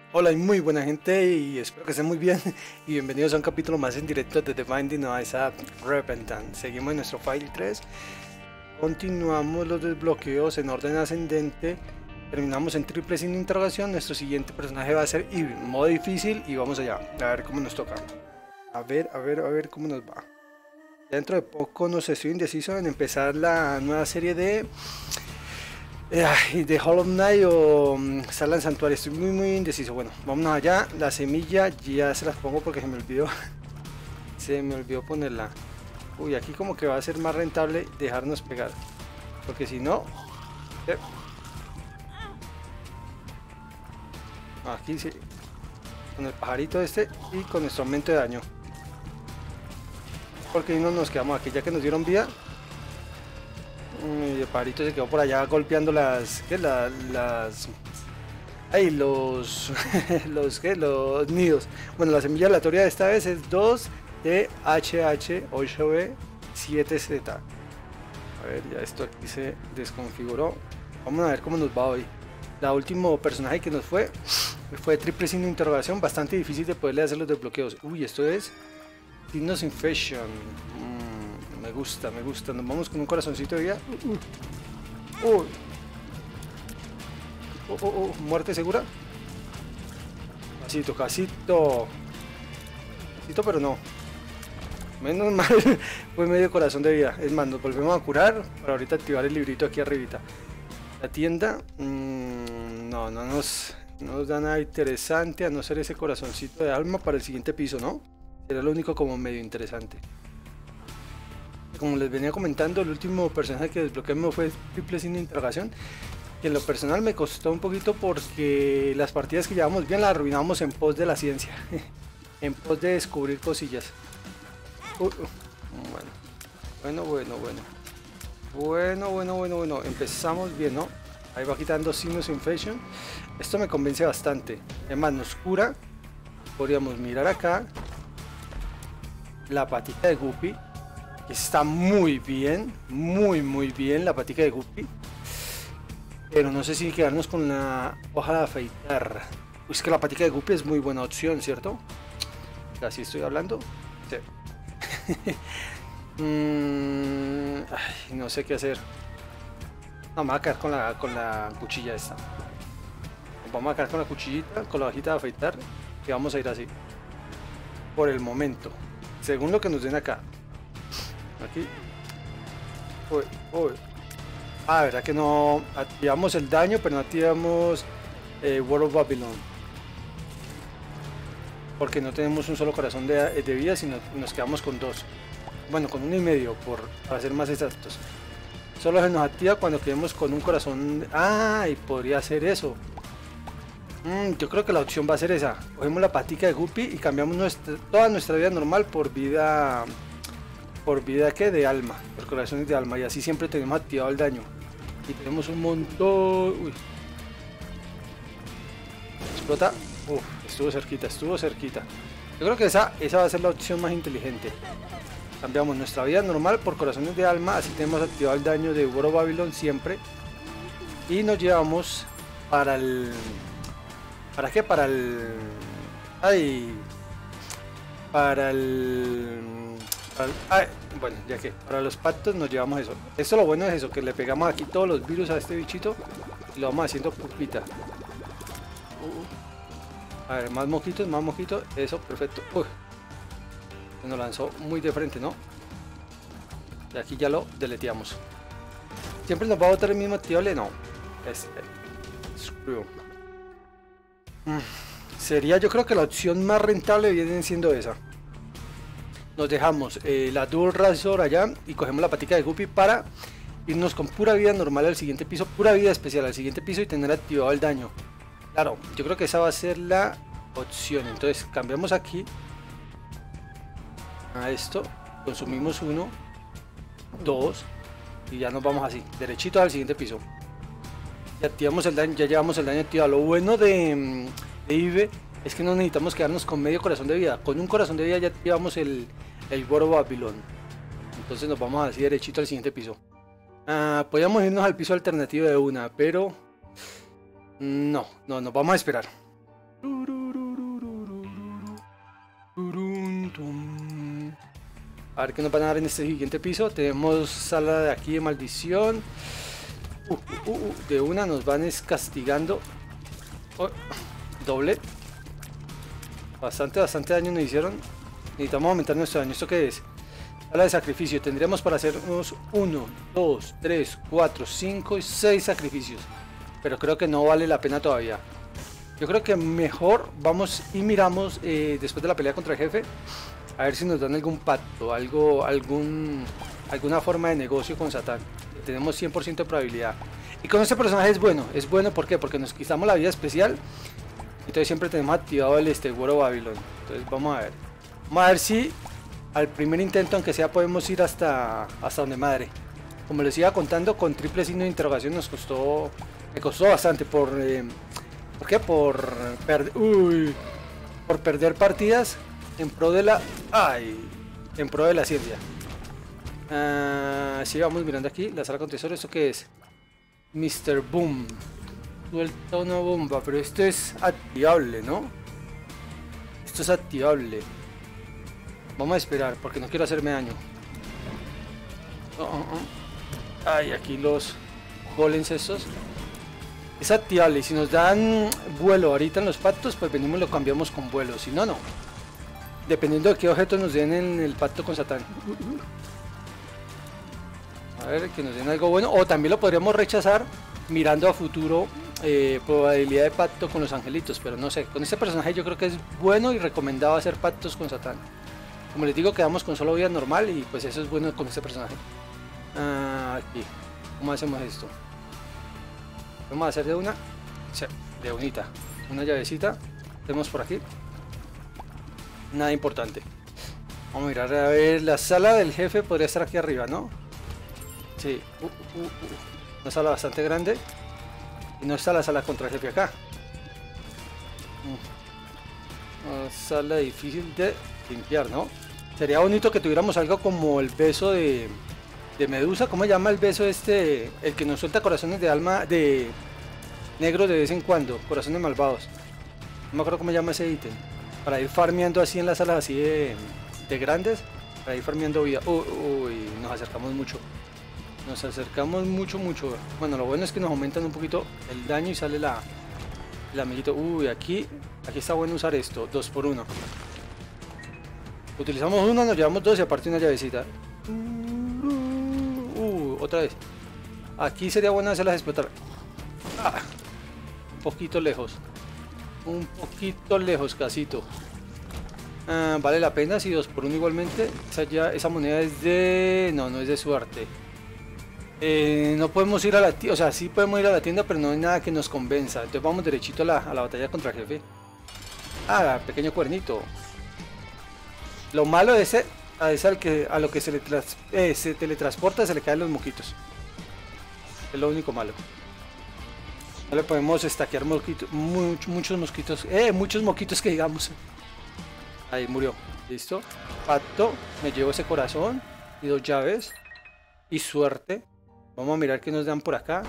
Hola y muy buena gente y espero que estén muy bien y bienvenidos a un capítulo más en directo de The Binding of Isaac Repentance. Seguimos en nuestro file 3, continuamos los desbloqueos en orden ascendente, terminamos en triple sin interrogación. Nuestro siguiente personaje va a ser Eve, modo difícil, y vamos allá, a ver cómo nos toca. A ver cómo nos va. Dentro de poco no sé, estoy indeciso en empezar la nueva serie de Hollow Knight o Sala en Santuario. Estoy muy indeciso. Bueno, vámonos allá. La semilla ya se las pongo porque se me olvidó. Se me olvidó ponerla. Uy, aquí como que va a ser más rentable dejarnos pegar, porque si no, aquí sí, con el pajarito este y con nuestro aumento de daño, porque si no nos quedamos aquí ya que nos dieron vida. Y el pajarito se quedó por allá golpeando las los nidos. Bueno, la semilla aleatoria de esta vez es 2THH8B7Z. A ver, ya esto aquí se desconfiguró. Vamos a ver cómo nos va hoy. La último personaje que nos fue triple signo de interrogación, bastante difícil de poderle hacer los desbloqueos. Uy, esto es Signos Infection. Me gusta. Nos vamos con un corazoncito de vida. Muerte segura. Casito, pero no. Menos mal, fue medio corazón de vida. Es más, nos volvemos a curar para ahorita activar el librito aquí arribita. La tienda, no nos da nada interesante, a no ser ese corazoncito de alma para el siguiente piso, ¿no? Será lo único como medio interesante. Como les venía comentando, el último personaje que desbloqueamos fue triple signo de interrogación, que en lo personal me costó un poquito porque las partidas que llevamos bien las arruinamos en pos de la ciencia, en pos de descubrir cosillas. Bueno, empezamos bien, ¿no? Ahí va quitando Sinus Infection. Esto me convence bastante. Además nos cura. Podríamos mirar acá la patita de Guppy, que está muy bien, muy bien la patita de Guppy. Pero no sé si quedarnos con la hoja de afeitar. Es que la patica de Guppy es muy buena opción, ¿cierto? Así estoy hablando. Sí. No sé qué hacer. No, me voy a quedar con la cuchilla esta. Vamos a quedar con la cuchillita, con la hojita de afeitar. Y vamos a ir así. Por el momento. Según lo que nos den acá. Aquí. Verdad que no activamos el daño, pero no activamos World of Babylon, porque no tenemos un solo corazón de vida, sino nos quedamos con dos. Bueno, con 1,5 para ser más exactos. Solo se nos activa cuando quedemos con un corazón. Y podría ser eso. Yo creo que la opción va a ser esa. Cogemos la patica de Guppy y cambiamos toda nuestra vida normal por vida que de alma, por corazones de alma, y así siempre tenemos activado el daño. Y tenemos un montón. Uy. Explota. Estuvo cerquita. Yo creo que esa va a ser la opción más inteligente. Cambiamos nuestra vida normal por corazones de alma, así tenemos activado el daño de World of Babylon siempre. Y nos llevamos para el... ¿Para qué? Para el... bueno, ya que para los pactos nos llevamos eso. Esto lo bueno es eso, que le pegamos aquí todos los virus a este bichito y lo vamos haciendo pupita. A ver, más mojitos, eso, perfecto. Nos lanzó muy de frente, ¿no? Y aquí ya lo deleteamos. ¿Siempre nos va a botar el mismo activable? No. Screw. Sería, yo creo que la opción más rentable viene siendo esa. Nos dejamos la Dual Razor allá y cogemos la patica de Guppy para irnos con pura vida normal al siguiente piso, pura vida especial al siguiente piso y tener activado el daño. Claro, yo creo que esa va a ser la opción. Entonces cambiamos aquí a esto, consumimos 1, 2 y ya nos vamos así, derechito al siguiente piso. Y activamos el daño, ya llevamos el daño activado. Lo bueno de Eve es que no necesitamos quedarnos con medio corazón de vida. Con un corazón de vida ya activamos el World of Babylon. Entonces nos vamos así derechito al siguiente piso. Podríamos irnos al piso alternativo de una, pero no, nos vamos a esperar. A ver qué nos van a dar en este siguiente piso. Tenemos sala de aquí de maldición. De una nos van castigando. Oh, doble. Bastante daño nos hicieron. Necesitamos aumentar nuestro daño. ¿Esto qué es? Sala de sacrificio. Tendríamos para hacer unos 1, 2, 3, 4, 5 y 6 sacrificios. Pero creo que no vale la pena todavía. Yo creo que mejor vamos y miramos después de la pelea contra el jefe. A ver si nos dan algún pacto, alguna forma de negocio con Satán. Tenemos 100% de probabilidad. Y con este personaje es bueno. Es bueno, ¿por qué? Porque nos quitamos la vida especial. Entonces siempre tenemos activado el War of Babylon. Entonces vamos a ver. Vamos a ver si al primer intento, aunque sea, podemos ir hasta donde madre. Como les iba contando, con triple signo de interrogación me costó bastante. ¿Por qué? Por perder partidas en pro de la... en pro de la ciencia. Sí, vamos mirando aquí, la sala con tesoro. ¿Esto qué es? Mr. Boom. Suelta una bomba, pero esto es activable, ¿no? Esto es activable. Vamos a esperar, porque no quiero hacerme daño. Ay, aquí los golems estos. Es activable, y si nos dan vuelo ahorita en los pactos, pues venimos y lo cambiamos con vuelo. Si no, no. Dependiendo de qué objeto nos den en el pacto con Satán. A ver, que nos den algo bueno. O también lo podríamos rechazar mirando a futuro probabilidad de pacto con los angelitos. Pero no sé, con este personaje yo creo que es bueno y recomendado hacer pactos con Satán. Como les digo, quedamos con solo vida normal y pues eso es bueno con este personaje. Aquí, ¿cómo hacemos esto? Vamos a hacer de una, sí, de unita, una llavecita. Tenemos por aquí. Nada importante. Vamos a mirar, a ver, la sala del jefe podría estar aquí arriba, ¿no? Sí, una sala bastante grande. Y no está la sala contra el jefe acá. Una sala difícil de limpiar, ¿no? Sería bonito que tuviéramos algo como el beso de Medusa. ¿Cómo se llama el beso este? El que nos suelta corazones de alma de negro de vez en cuando. Corazones malvados. No me acuerdo cómo se llama ese ítem. Para ir farmeando así en las salas así de grandes. Para ir farmeando vida. Uy, nos acercamos mucho. Nos acercamos mucho. Bueno, lo bueno es que nos aumentan un poquito el daño y sale el amiguito. Uy, aquí está bueno usar esto. 2x1. Utilizamos uno, nos llevamos dos y aparte una llavecita. Otra vez. Aquí sería bueno hacerlas explotar. Un poquito lejos. Un poquito lejos, casito. Vale la pena si 2x1 igualmente. Esa moneda es de... No es de suerte. No podemos ir a la tienda. O sea, sí podemos ir a la tienda, pero no hay nada que nos convenza. Entonces vamos derechito a la batalla contra el jefe. Pequeño cuernito. Lo malo de ese... a lo que se teletransporta se le caen los moquitos. Es lo único malo. No le podemos stackear muchos mosquitos. Muchos moquitos que digamos. Ahí murió. Listo. Pacto. Me llevo ese corazón. Y 2 llaves. Y suerte. Vamos a mirar qué nos dan por acá.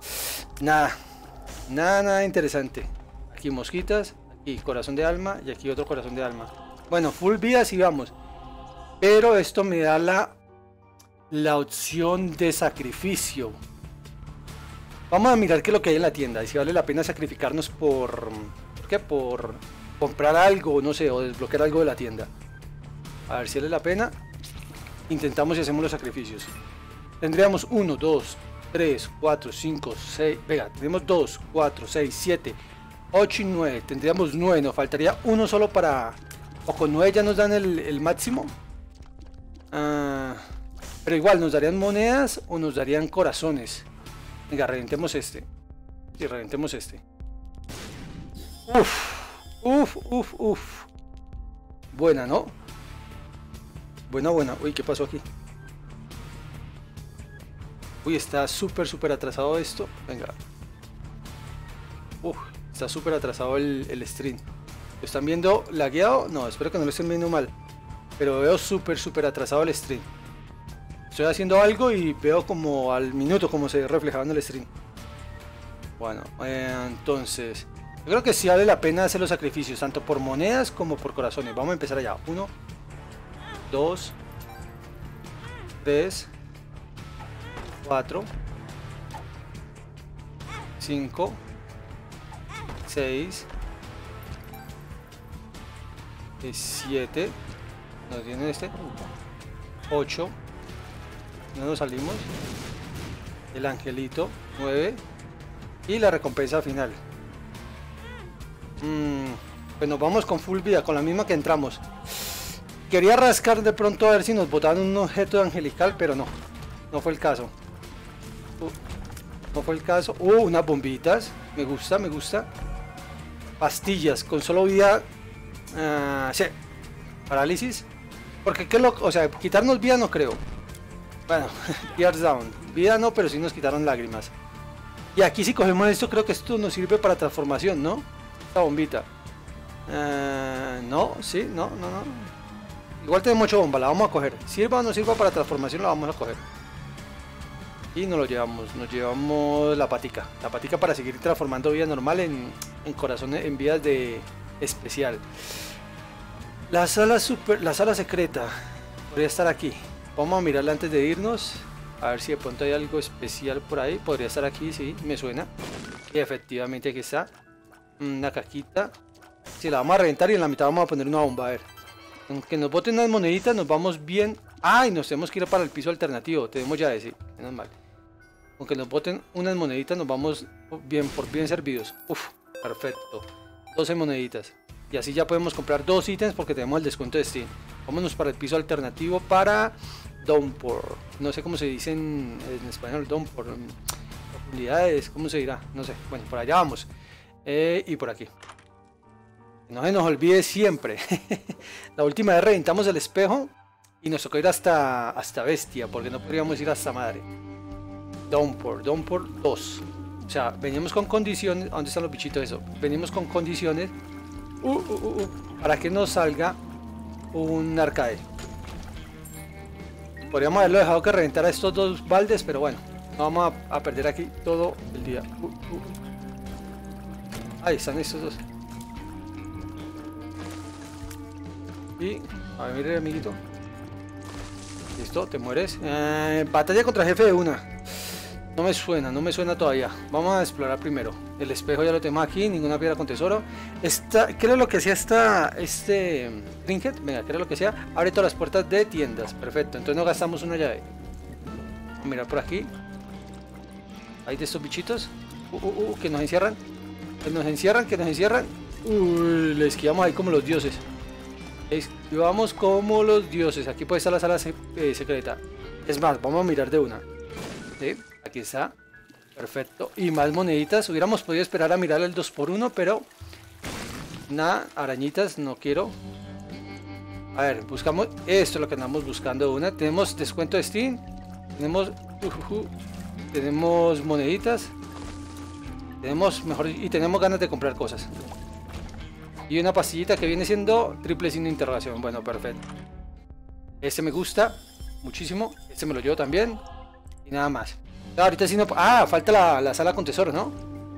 Nada interesante. Aquí mosquitas. Aquí corazón de alma. Y aquí otro corazón de alma. Bueno, full vida si vamos. Pero esto me da la opción de sacrificio. Vamos a mirar qué es lo que hay en la tienda. Y si vale la pena sacrificarnos ¿por qué? Por comprar algo, no sé, o desbloquear algo de la tienda. A ver si vale la pena. Intentamos y hacemos los sacrificios. Tendríamos 1, 2, 3, 4, 5, 6. Venga, tenemos 2, 4, 6, 7, 8 y 9. Tendríamos 9. Nos faltaría uno solo para... O con 9 ya nos dan el máximo. Pero igual, ¿nos darían monedas o nos darían corazones? Venga, reventemos este. Sí, reventemos este. Uf. Buena, ¿no? Buena. Uy, ¿qué pasó aquí? Uy, está súper atrasado esto. Venga. Está súper atrasado el stream. ¿Lo están viendo lagueado? No, espero que no lo estén viendo mal. Pero veo súper atrasado el stream. Estoy haciendo algo y veo como al minuto como se reflejaba en el stream. Bueno, entonces yo creo que sí vale la pena hacer los sacrificios, tanto por monedas como por corazones. Vamos a empezar allá. 1, 2, 3, 4, 5, 6, 7, no tiene este, 8, no nos salimos, el angelito, 9 y la recompensa final. Pues nos vamos con full vida, con la misma que entramos. Quería rascar de pronto a ver si nos botaban un objeto angelical, pero no, no fue el caso. No fue el caso. Unas bombitas, me gusta, me gusta. Pastillas, con solo vida. Sí, parálisis. Porque qué loco, o sea, quitarnos vida no creo. Bueno, tears down. Vida no, pero sí nos quitaron lágrimas. Y aquí si cogemos esto, creo que esto nos sirve para transformación, ¿no? Esta bombita. No, sí, no. Igual tenemos 8 bombas, la vamos a coger. Sirva o no sirva para transformación, la vamos a coger. Y nos lo llevamos, la patica. La patica para seguir transformando vida normal en corazones, en vidas de especial. La sala secreta podría estar aquí. Vamos a mirarla antes de irnos. A ver si de pronto hay algo especial por ahí. Podría estar aquí, sí, me suena. Y efectivamente aquí está. Una caquita. Si la vamos a reventar y en la mitad vamos a poner una bomba, a ver. Aunque nos boten unas moneditas nos vamos bien. ¡Ay! Nos tenemos que ir para el piso alternativo. Tenemos ya ese, menos mal. Aunque nos boten unas moneditas nos vamos bien, por bien servidos. Uf, perfecto. 12 moneditas. Y así ya podemos comprar 2 ítems porque tenemos el descuento de Steam. Vámonos para el piso alternativo para Downpour. No sé cómo se dice en español, Downpour. Profundidades, ¿cómo se dirá? No sé. Bueno, por allá vamos. Y por aquí. No se nos olvide siempre. La última vez reventamos el espejo y nos tocó ir hasta bestia, porque no podríamos ir hasta madre. Downpour 2. O sea, veníamos con condiciones. ¿Dónde están los bichitos? Eso. Venimos con condiciones para que nos salga un arcade. Podríamos haberlo dejado que reventara estos 2 baldes, pero bueno, no vamos a perder aquí todo el día. Ahí están estos 2. Y, a ver, mire, amiguito. Listo, te mueres. Batalla contra jefe de una. No me suena todavía. Vamos a explorar primero. El espejo ya lo tenemos aquí, ninguna piedra con tesoro. ¿Qué era lo que hacía este trinket? Venga, ¿qué era lo que hacía? Abre todas las puertas de tiendas. Perfecto, entonces no gastamos una llave. Mira por aquí. Hay de estos bichitos. Que nos encierran. Que nos encierran. Le esquivamos ahí como los dioses. Esquivamos como los dioses. Aquí puede estar la sala secreta. Es más, vamos a mirar de una. ¿Sí? Aquí está. Perfecto. Y más moneditas. Hubiéramos podido esperar a mirar el 2x1, pero nada, arañitas, no quiero. A ver, buscamos. Esto es lo que andamos buscando de una. Tenemos descuento de Steam. Tenemos moneditas. Tenemos ganas de comprar cosas. Y una pastillita que viene siendo triple signo de interrogación. Bueno, perfecto. Este me gusta muchísimo. Este me lo llevo también. Y nada más. Ahorita sí no. Falta la sala con tesoro, ¿no?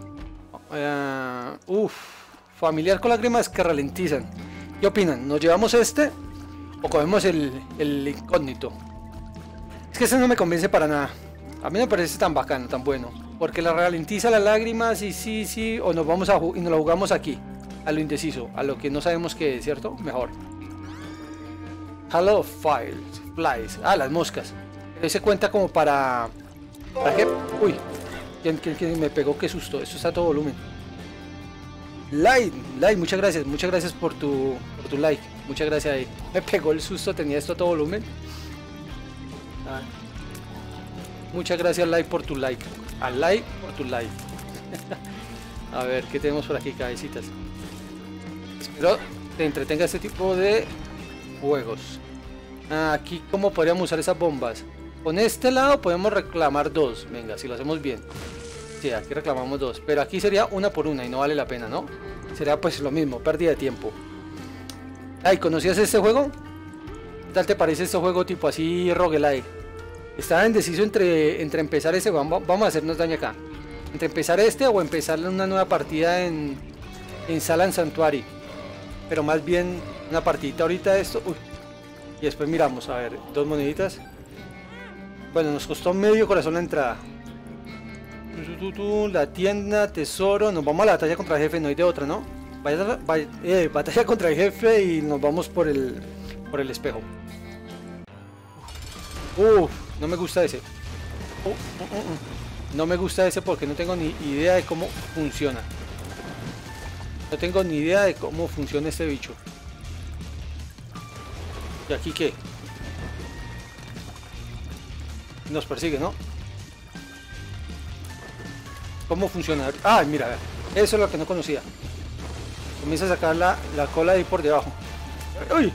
Familiar con lágrimas que ralentizan. ¿Qué opinan? ¿Nos llevamos este? ¿O cogemos el incógnito? Es que ese no me convence para nada. A mí no me parece tan bacano, tan bueno. Porque la ralentiza las lágrimas y sí. O nos vamos y nos la jugamos aquí. A lo indeciso, a lo que no sabemos qué es, ¿cierto? Mejor. Hello Flies. Las moscas. Ese cuenta como ¿para qué? Uy, ¿quién me pegó? Qué susto. Esto está a todo volumen. Light, muchas gracias por tu like. Muchas gracias ahí. Me pegó el susto, tenía esto a todo volumen. Muchas gracias Light por tu like. Por tu like. A ver, ¿qué tenemos por aquí, cabecitas? Espero te entretenga este tipo de juegos. Aquí, ¿cómo podríamos usar esas bombas? Con este lado podemos reclamar 2. Venga, si lo hacemos bien. Sí, aquí reclamamos 2. Pero aquí sería una por una y no vale la pena, ¿no? Sería pues lo mismo, pérdida de tiempo. ¿Conocías este juego? ¿Qué tal te parece este juego tipo así roguelike? Estaba indeciso entre empezar ese. Vamos a hacernos daño acá. Entre empezar este o empezar una nueva partida en Sala en Sanctuary. Pero más bien una partidita ahorita de esto. Y después miramos, a ver, 2 moneditas. Bueno, nos costó medio corazón la entrada. La tienda, tesoro. Nos vamos a la batalla contra el jefe, no hay de otra, ¿no? Batalla contra el jefe y nos vamos por el espejo. No me gusta ese. No me gusta ese porque no tengo ni idea de cómo funciona. No tengo ni idea de cómo funciona este bicho. ¿Y aquí qué? Nos persigue, ¿no? ¿Cómo funciona? Ah, mira, eso es lo que no conocía. Comienza a sacar la cola ahí por debajo. ¡Uy!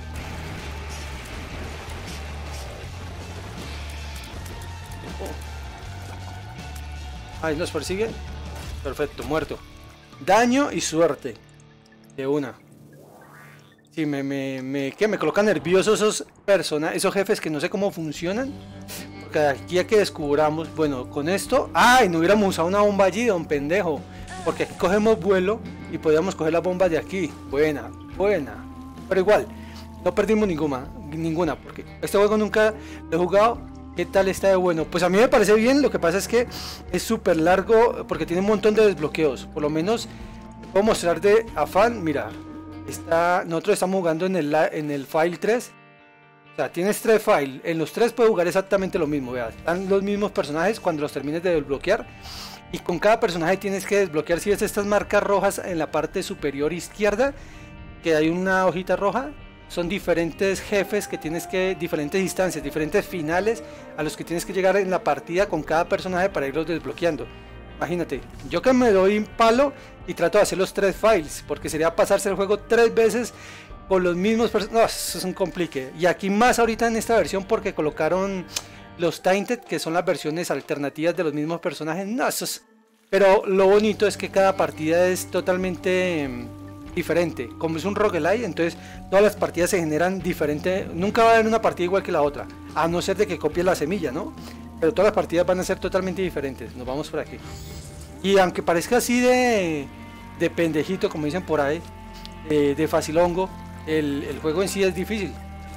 Ahí nos persigue. Perfecto, muerto. Daño y suerte. De una. Sí, me colocan nervioso esos esos jefes que no sé cómo funcionan. Porque aquí a que descubramos, bueno, con esto, ¡ay! No hubiéramos usado una bomba allí, don pendejo. Porque aquí cogemos vuelo y podíamos coger las bombas de aquí. Buena, buena. Pero igual, no perdimos ninguna, porque este juego nunca lo he jugado. ¿Qué tal está de bueno? Pues a mí me parece bien, lo que pasa es que es súper largo porque tiene un montón de desbloqueos. Por lo menos puedo mostrar de afán, mira, nosotros estamos jugando en el file 3. O sea, tienes 3 files, en los 3 puedes jugar exactamente lo mismo, veas, están los mismos personajes cuando los termines de desbloquear. Y con cada personaje tienes que desbloquear, si ves estas marcas rojas en la parte superior izquierda, que hay una hojita roja. Son diferentes jefes que tienes que, diferentes instancias, diferentes finales a los que tienes que llegar en la partida con cada personaje para irlos desbloqueando. Imagínate, yo que me doy un palo y trato de hacer los 3 files, porque sería pasarse el juego 3 veces con los mismos personajes. No, eso es un complique. Y aquí más ahorita en esta versión porque colocaron los Tainted, que son las versiones alternativas de los mismos personajes. No, eso es... Pero lo bonito es que cada partida es totalmente diferente. Como es un roguelike, entonces todas las partidas se generan diferente. Nunca va a haber una partida igual que la otra, a no ser de que copie la semilla, ¿no? Pero todas las partidas van a ser totalmente diferentes. Nos vamos por aquí. Y aunque parezca así de pendejito, como dicen por ahí, de facilongo, el juego en sí es difícil.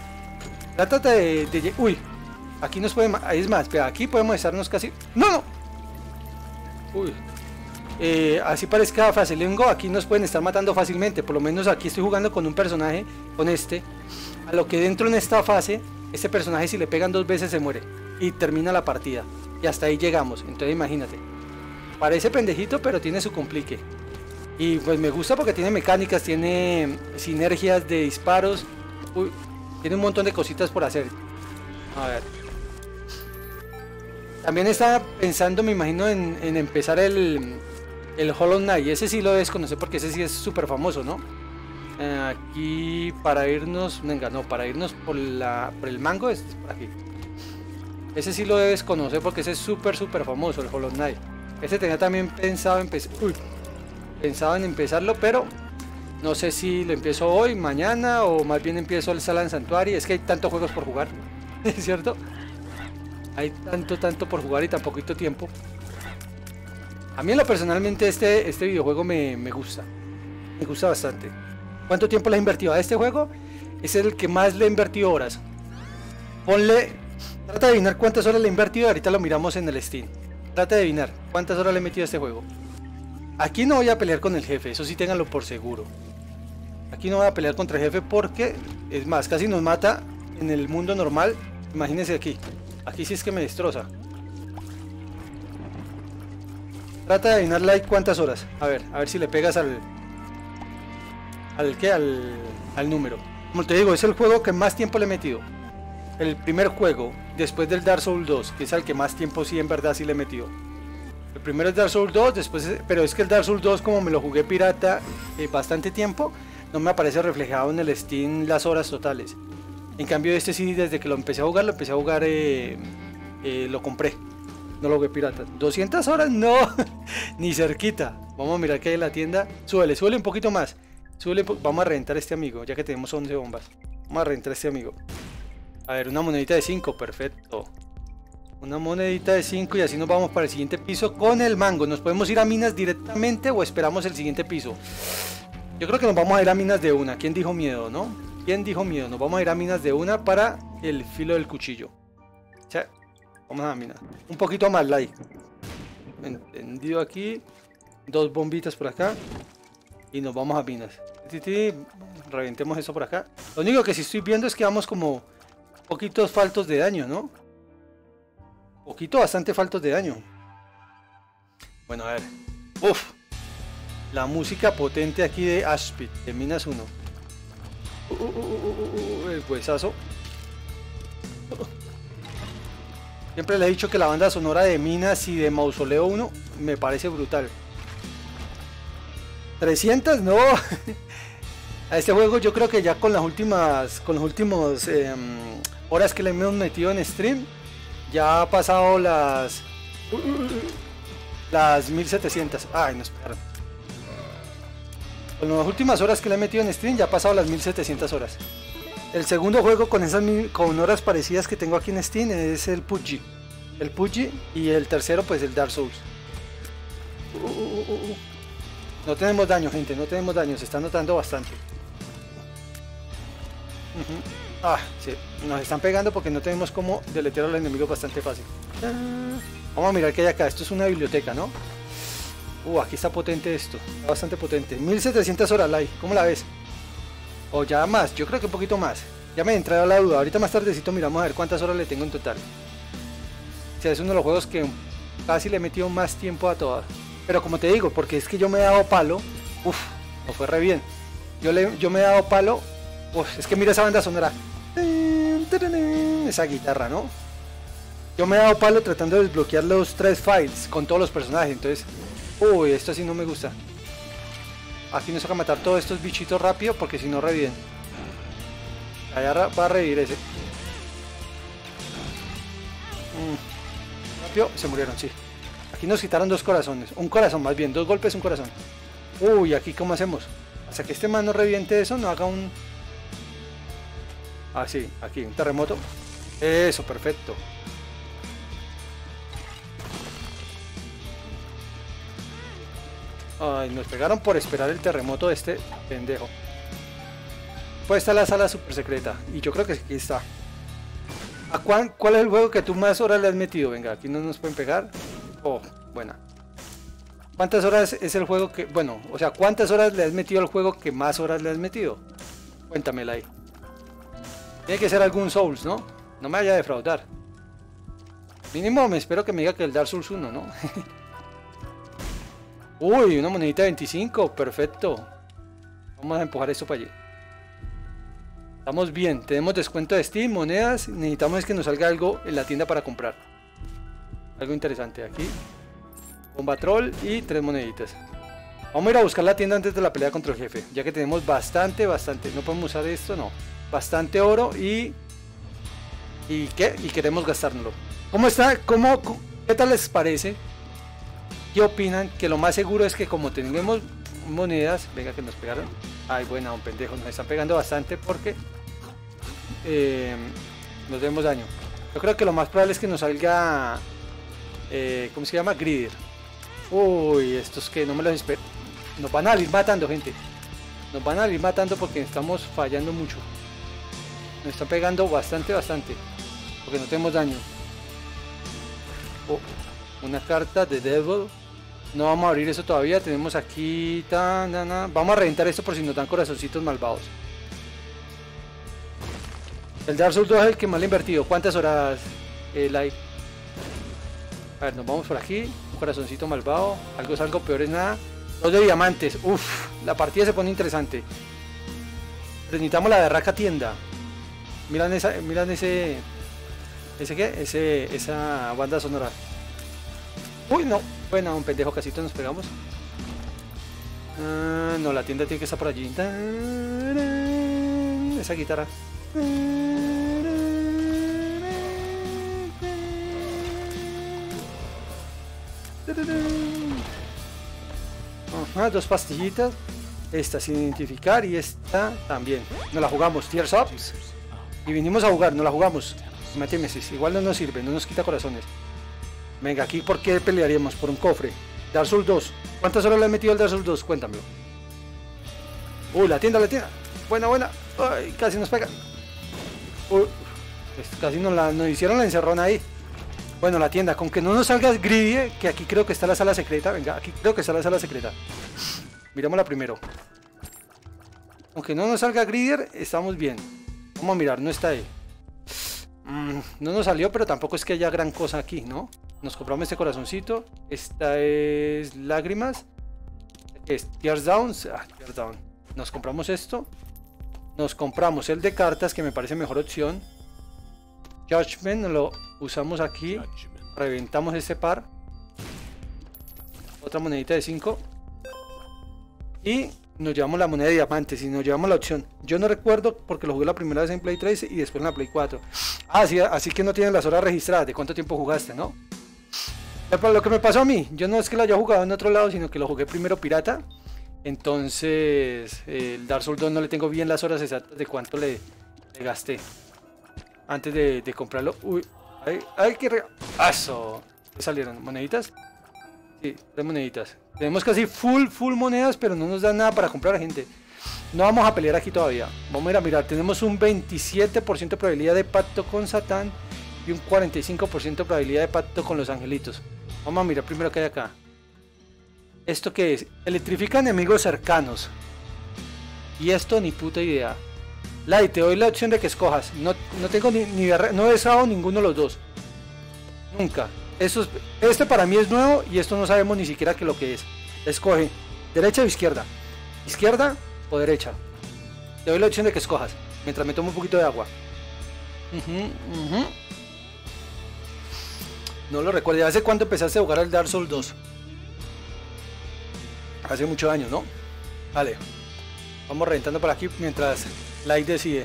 Trátate de uy, aquí nos podemos... Es más, pero aquí podemos estarnos casi... ¡No! Uy. Así parezca facilongo, aquí nos pueden estar matando fácilmente. Por lo menos aquí estoy jugando con un personaje, con este. A lo que dentro en esta fase, este personaje si le pegan 2 veces se muere. Y termina la partida. Y hasta ahí llegamos. Entonces imagínate. Parece pendejito, pero tiene su complique. Y pues me gusta porque tiene mecánicas, tiene sinergias de disparos. Uy, tiene un montón de cositas por hacer. A ver. También estaba pensando, me imagino, en empezar el Hollow Knight. Ese sí lo desconocí porque ese sí es súper famoso, ¿no? Aquí para irnos, venga, no, para irnos por el mango es por aquí. Ese sí lo debes conocer porque ese es súper famoso, el Hollow Knight. Ese tenía también pensado en empezarlo, pero no sé si lo empiezo hoy, mañana o más bien empiezo el Salan Sanctuary. Es que hay tantos juegos por jugar, ¿es cierto? Hay tanto por jugar y tan poquito tiempo. A mí en lo personalmente este videojuego me gusta bastante. ¿Cuánto tiempo le he invertido a este juego? Es el que más le he invertido horas. Trata de adivinar cuántas horas le he invertido. Ahorita lo miramos en el Steam. Trata de adivinar cuántas horas le he metido a este juego. Aquí no voy a pelear con el jefe, eso sí ténganlo por seguro. Aquí no voy a pelear contra el jefe porque, es más, casi nos mata en el mundo normal. Imagínense aquí. Aquí sí es que me destroza. Trata de adivinar like cuántas horas. A ver si le pegas al número. Como te digo, es el juego que más tiempo le he metido. El primer juego, después del Dark Souls 2, que es al que más tiempo sí en verdad sí le he metido. El primero es Dark Souls 2, pero es que el Dark Souls 2 como me lo jugué pirata bastante tiempo, no me aparece reflejado en el Steam las horas totales. En cambio este sí, desde que lo empecé a jugar, lo compré. No lo jugué pirata. 200 horas, no, ni cerquita. Vamos a mirar qué hay en la tienda. Súbele un poquito más. Vamos a reventar a este amigo, ya que tenemos 11 bombas. Vamos a reventar a este amigo. A ver, una monedita de 5, perfecto. Una monedita de 5 y así nos vamos para el siguiente piso con el mango. ¿Nos podemos ir a minas directamente o esperamos el siguiente piso? Yo creo que nos vamos a ir a minas de una. ¿Quién dijo miedo, no? ¿Quién dijo miedo? Nos vamos a ir a minas de una para el filo del cuchillo. O sea, Vamos a minas. Un poquito más like. Entendido aquí. 2 bombitas por acá. Y nos vamos a minas. Reventemos eso por acá. Lo único que sí estoy viendo es que vamos como poquitos faltos de daño, ¿no? Poquito, bastante faltos de daño. Bueno, a ver. Uf. La música potente aquí de Ashpit, de Minas 1. El huesazo. Siempre le he dicho que la banda sonora de Minas y de Mausoleo 1 me parece brutal. 300, no. A este juego yo creo que ya con las últimas horas que le hemos metido en stream, ya ha pasado las 1700. Ay, no, espera. Con las últimas horas que le he metido en stream ya ha pasado las 1700 horas. El segundo juego con horas parecidas que tengo aquí en Steam es el PUBG. El PUBG, y el tercero pues el Dark Souls. No tenemos daño, gente, no tenemos daño, se está notando bastante. Ah, sí, nos están pegando porque no tenemos como deletear al enemigo bastante fácil. Vamos a mirar qué hay acá. Esto es una biblioteca, ¿no? Aquí está potente esto, está bastante potente. 1700 horas, Lai, ¿cómo la ves? O ya más, yo creo que un poquito más. Ya me he entrado la duda, ahorita más tardecito miramos a ver cuántas horas le tengo en total. O sea, es uno de los juegos que casi le he metido más tiempo a todas. Pero como te digo, porque es que yo me he dado palo. No fue re bien. Yo me he dado palo. Es que mira esa banda sonora. Esa guitarra, ¿no? Yo me he dado palo tratando de desbloquear los 3 files con todos los personajes. Entonces, esto sí no me gusta. Aquí nos toca matar todos estos bichitos rápido porque si no reviven. Allá va a revivir ese. Rápido, se murieron, sí. Aquí nos quitaron 2 corazones. Un corazón más bien, 2 golpes, un corazón. Aquí cómo hacemos. Hasta que este man no reviente eso, no haga un... sí, aquí, un terremoto. Eso, perfecto. Ay, nos pegaron por esperar el terremoto de este pendejo. Pues está la sala super secreta. Y yo creo que aquí está. ¿Cuál es el juego que tú más horas le has metido? Venga, aquí no nos pueden pegar. Buena. ¿Cuántas horas es el juego que... Bueno, o sea, ¿cuántas horas le has metido al juego que más horas le has metido? Cuéntamela ahí. Tiene que ser algún Souls, ¿no? No me vaya a defraudar. Mínimo me espero que me diga que el Dark Souls 1, ¿no? Una monedita de 25, perfecto. Vamos a empujar esto para allí. Estamos bien, tenemos descuento de Steam, monedas. Necesitamos es que nos salga algo en la tienda para comprar. Algo interesante aquí. Bomba troll y 3 moneditas. Vamos a ir a buscar la tienda antes de la pelea contra el jefe, ya que tenemos bastante. No podemos usar esto, no. Bastante oro y queremos gastárnoslo. ¿Cómo está? ¿Qué tal les parece? ¿Qué opinan? Que lo más seguro es que como tenemos monedas... Venga, que nos pegaron. Ay, buena, un pendejo. Nos están pegando bastante porque nos demos daño. Yo creo que lo más probable es que nos salga... ¿cómo se llama? Grider. Estos que no me los espero. Nos van a ir matando, gente. Nos van a ir matando porque estamos fallando mucho. Nos están pegando bastante. Porque no tenemos daño. Una carta de Devil. No vamos a abrir eso todavía. Tenemos aquí... Vamos a reventar esto por si nos dan corazoncitos malvados. El Dark Souls 2 es el que más le he invertido. ¿Cuántas horas like? A ver, nos vamos por aquí. Un corazoncito malvado. Algo peor es nada. 2 de diamantes. La partida se pone interesante. Necesitamos la berraca tienda. Miran ese... ¿Ese qué? Esa banda sonora. No. Bueno, un pendejo casito nos pegamos. No, la tienda tiene que estar por allí. Esa guitarra. 2 pastillitas. Esta sin identificar y esta también. Nos la jugamos, Tears Up. Y vinimos a jugar, nos la jugamos. Matémesis, igual no nos sirve, no nos quita corazones. Venga, aquí ¿por qué pelearíamos? Por un cofre. Dark Souls 2. ¿Cuántas horas le he metido al Dark Souls 2? Cuéntamelo. La tienda. Buena. Ay, casi nos pega. Casi nos hicieron la encerrona ahí. Bueno, la tienda, con que no nos salga Greedy, que aquí creo que está la sala secreta. Venga, aquí creo que está la sala secreta. Mirémosla primero. Aunque no nos salga Greedy, estamos bien. Vamos a mirar, no está ahí. No nos salió, pero tampoco es que haya gran cosa aquí, ¿no? Nos compramos este corazoncito. Esta es lágrimas. ¿Qué es? Tears Down. Tears Down. Nos compramos esto. Nos compramos el de cartas, que me parece mejor opción. Judgment lo usamos aquí. Reventamos este par. Otra monedita de 5. Y nos llevamos la moneda de diamantes. Y nos llevamos la opción. Yo no recuerdo porque lo jugué la primera vez en Play 3 y después en la Play 4. Sí, así que no tienen las horas registradas de cuánto tiempo jugaste, ¿no? Lo que me pasó a mí, yo no es que lo haya jugado en otro lado, sino que lo jugué primero pirata. Entonces el Dark Souls 2 no le tengo bien las horas exactas de cuánto le gasté antes de comprarlo. Uy, ay, que ¡Aso! ¿Qué salieron? ¿Moneditas? Sí, 3 moneditas. Tenemos casi full monedas, pero no nos dan nada para comprar a gente. No vamos a pelear aquí todavía. Vamos a ir a mirar. Tenemos un 27% de probabilidad de pacto con Satán y un 45% de probabilidad de pacto con los angelitos. Vamos a mirar primero qué hay acá. ¿Esto qué es? Electrifica enemigos cercanos. Y esto ni puta idea. Lai, te doy la opción de que escojas. No tengo no he usado ninguno de los dos. Nunca. Este para mí es nuevo y esto no sabemos ni siquiera qué es lo que es. Escoge derecha o izquierda. Izquierda o derecha. Te doy la opción de que escojas. Mientras me tomo un poquito de agua. No lo recuerdo. ¿Hace cuánto empezaste a jugar al Dark Souls 2? Hace muchos años, ¿no? Vale. Vamos reventando por aquí mientras Light decide.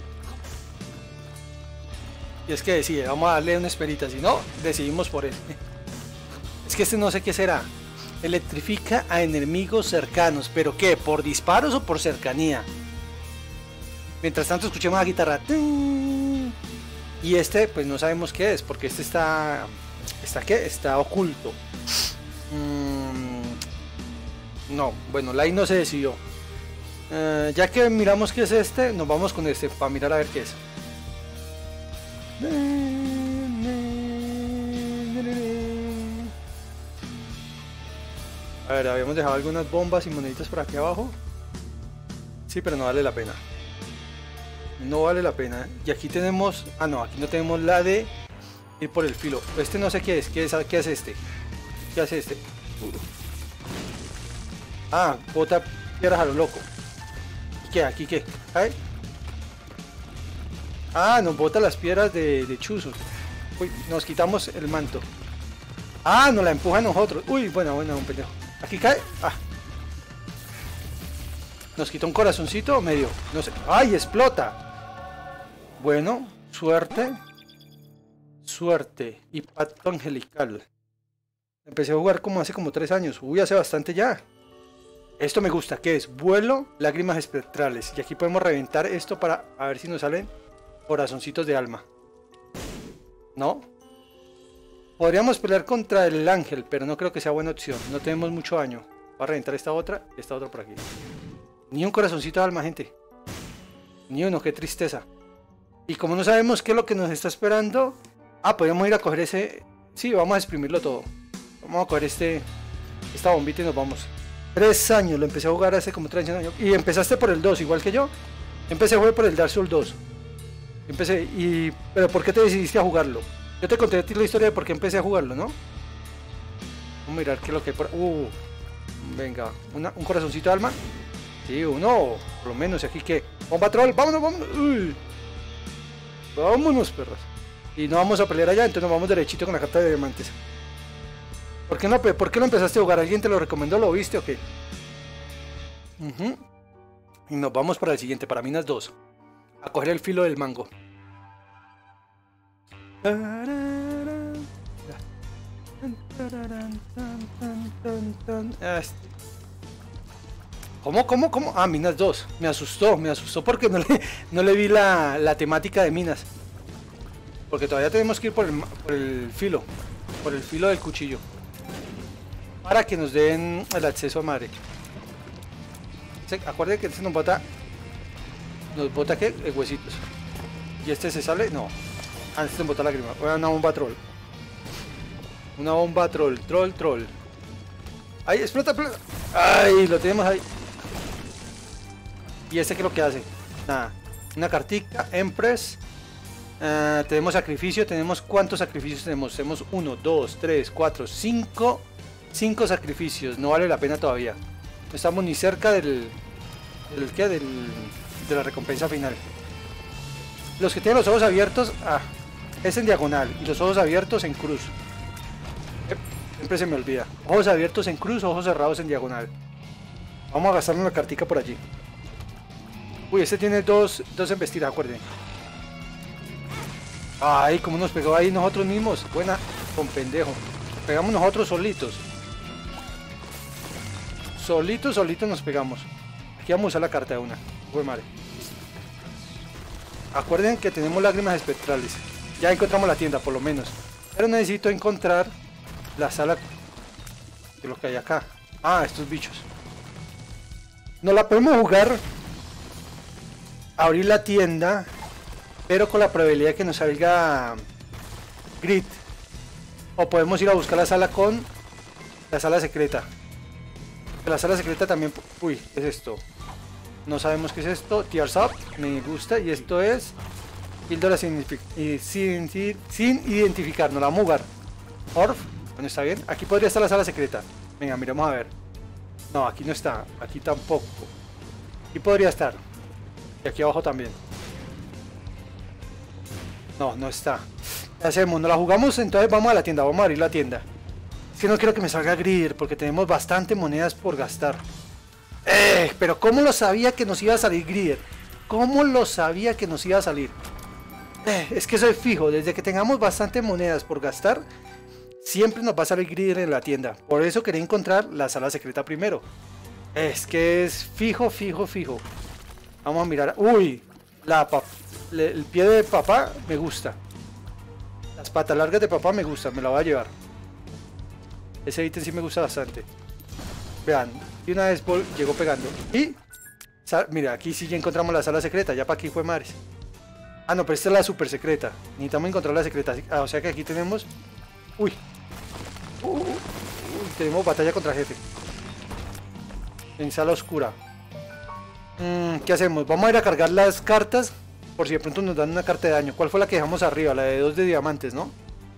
Y es que decide. Vamos a darle una esperita. Si no, decidimos por él. Es que este no sé qué será. Electrifica a enemigos cercanos. ¿Pero qué? ¿Por disparos o por cercanía? Mientras tanto escuchemos la guitarra. Y este pues no sabemos qué es. Porque este está... ¿Está qué? Está oculto. No, bueno, Light no se decidió. Ya que miramos qué es este, nos vamos con este para mirar a ver qué es. A ver, habíamos dejado algunas bombas y moneditas por aquí abajo. Sí, pero no vale la pena. No vale la pena. Y aquí tenemos... Ah, no, aquí no tenemos la de ir por el filo. Este no sé qué es. ¿Qué hace este? ¿Qué hace este? Bota piedras a lo loco. ¿Y qué? ¿Aquí qué? ¿Ay? Nos bota las piedras de chuzos. Uy, nos quitamos el manto. Nos la empuja a nosotros. Uy, bueno, un pendejo. Aquí cae. Nos quita un corazoncito medio. No sé. ¡Ay, explota! Bueno, suerte. Suerte. Y pacto angelical. Empecé a jugar como hace 3 años. Uy, hace bastante ya. Esto me gusta. ¿Qué es? Vuelo, lágrimas espectrales. Y aquí podemos reventar esto para a ver si nos salen corazoncitos de alma. ¿No? Podríamos pelear contra el ángel, pero no creo que sea buena opción. No tenemos mucho daño. Voy a reventar esta otra por aquí. Ni un corazoncito de alma, gente. Ni uno, qué tristeza. Y como no sabemos qué es lo que nos está esperando... podríamos ir a coger ese... Sí, vamos a exprimirlo todo. Vamos a coger esta bombita y nos vamos. 3 años, lo empecé a jugar hace como 3 años. Y empezaste por el 2, igual que yo. Empecé a jugar por el Dark Souls 2. Pero ¿por qué te decidiste a jugarlo? Yo te conté a ti la historia de por qué empecé a jugarlo, ¿no? Vamos a mirar qué es lo que hay por... venga, un corazoncito de alma. Sí, uno, por lo menos. Aquí que... Bomba troll, vámonos. Uy. Vámonos, perros. Y no vamos a pelear allá, entonces nos vamos derechito con la carta de diamantes. ¿Por qué lo empezaste a jugar? ¿Alguien te lo recomendó? ¿Lo viste o qué? Y nos vamos para el siguiente, para minas 2. A coger el filo del mango. ¿Cómo? Minas 2. Me asustó porque no le vi la temática de minas. Porque todavía tenemos que ir por el filo. Por el filo del cuchillo. Para que nos den el acceso a madre. Acuérdense que este nos bota ¿qué? Huesitos. Y este se sale, no. Este nos bota lágrima. Una bomba troll. Una bomba troll. ¡Ay, explota! ¡Ay! Lo tenemos ahí. ¿Y este qué es lo que hace? Nada. Una cartica. Empress. Tenemos sacrificio. ¿Cuántos sacrificios tenemos? Tenemos 1, 2, 3, 4, 5. 5 sacrificios. No vale la pena todavía. No estamos ni cerca de la recompensa final. Los que tienen los ojos abiertos es en diagonal. Y los ojos abiertos en cruz. Siempre se me olvida. Ojos abiertos en cruz, ojos cerrados en diagonal. Vamos a gastarnos la cartica por allí. Uy, este tiene dos embestidas, acuérdense. Ay, como nos pegó ahí nosotros mismos. Buena, con pendejo. Pegamos nosotros solitos. Solitos nos pegamos. Aquí vamos a usar la carta de una. Uy, madre. Acuerden que tenemos lágrimas espectrales. Ya encontramos la tienda, por lo menos. Pero necesito encontrar la sala de lo que hay acá. Estos bichos. No la podemos jugar. Abrir la tienda. Pero con la probabilidad de que nos salga Grid. O podemos ir a buscar la sala con la sala secreta. La sala secreta también... Uy, ¿qué es esto? No sabemos qué es esto. Tears Up, me gusta. Y esto es... Píldora sin identificar. No la vamos a jugar. Orf, bueno, está bien. Aquí podría estar la sala secreta. Venga, miremos a ver. No, aquí no está. Aquí tampoco. Aquí podría estar. Y aquí abajo también. No, no está. ¿Qué hacemos? ¿No la jugamos? Entonces vamos a la tienda. Vamos a abrir la tienda. Es que no quiero que me salga Grid porque tenemos bastante monedas por gastar. Pero ¿cómo lo sabía que nos iba a salir Grid? ¿Cómo lo sabía que nos iba a salir? Es que eso es fijo. Desde que tengamos bastante monedas por gastar, siempre nos va a salir Grid en la tienda. Por eso quería encontrar la sala secreta primero. Es que es fijo. Vamos a mirar. Uy, el pie de papá me gusta. Las patas largas de papá me gustan. Me la voy a llevar. Ese ítem sí me gusta bastante. Vean, y una vez llegó pegando. Y, mira, aquí sí ya encontramos la sala secreta. Ya para aquí fue madres. No, pero esta es la super secreta. Necesitamos encontrar la secreta. O sea que aquí tenemos... Uy. Tenemos batalla contra jefe. En sala oscura. ¿Qué hacemos? Vamos a ir a cargar las cartas. Por si de pronto nos dan una carta de daño. ¿Cuál fue la que dejamos arriba? La de 2 de diamantes, ¿no?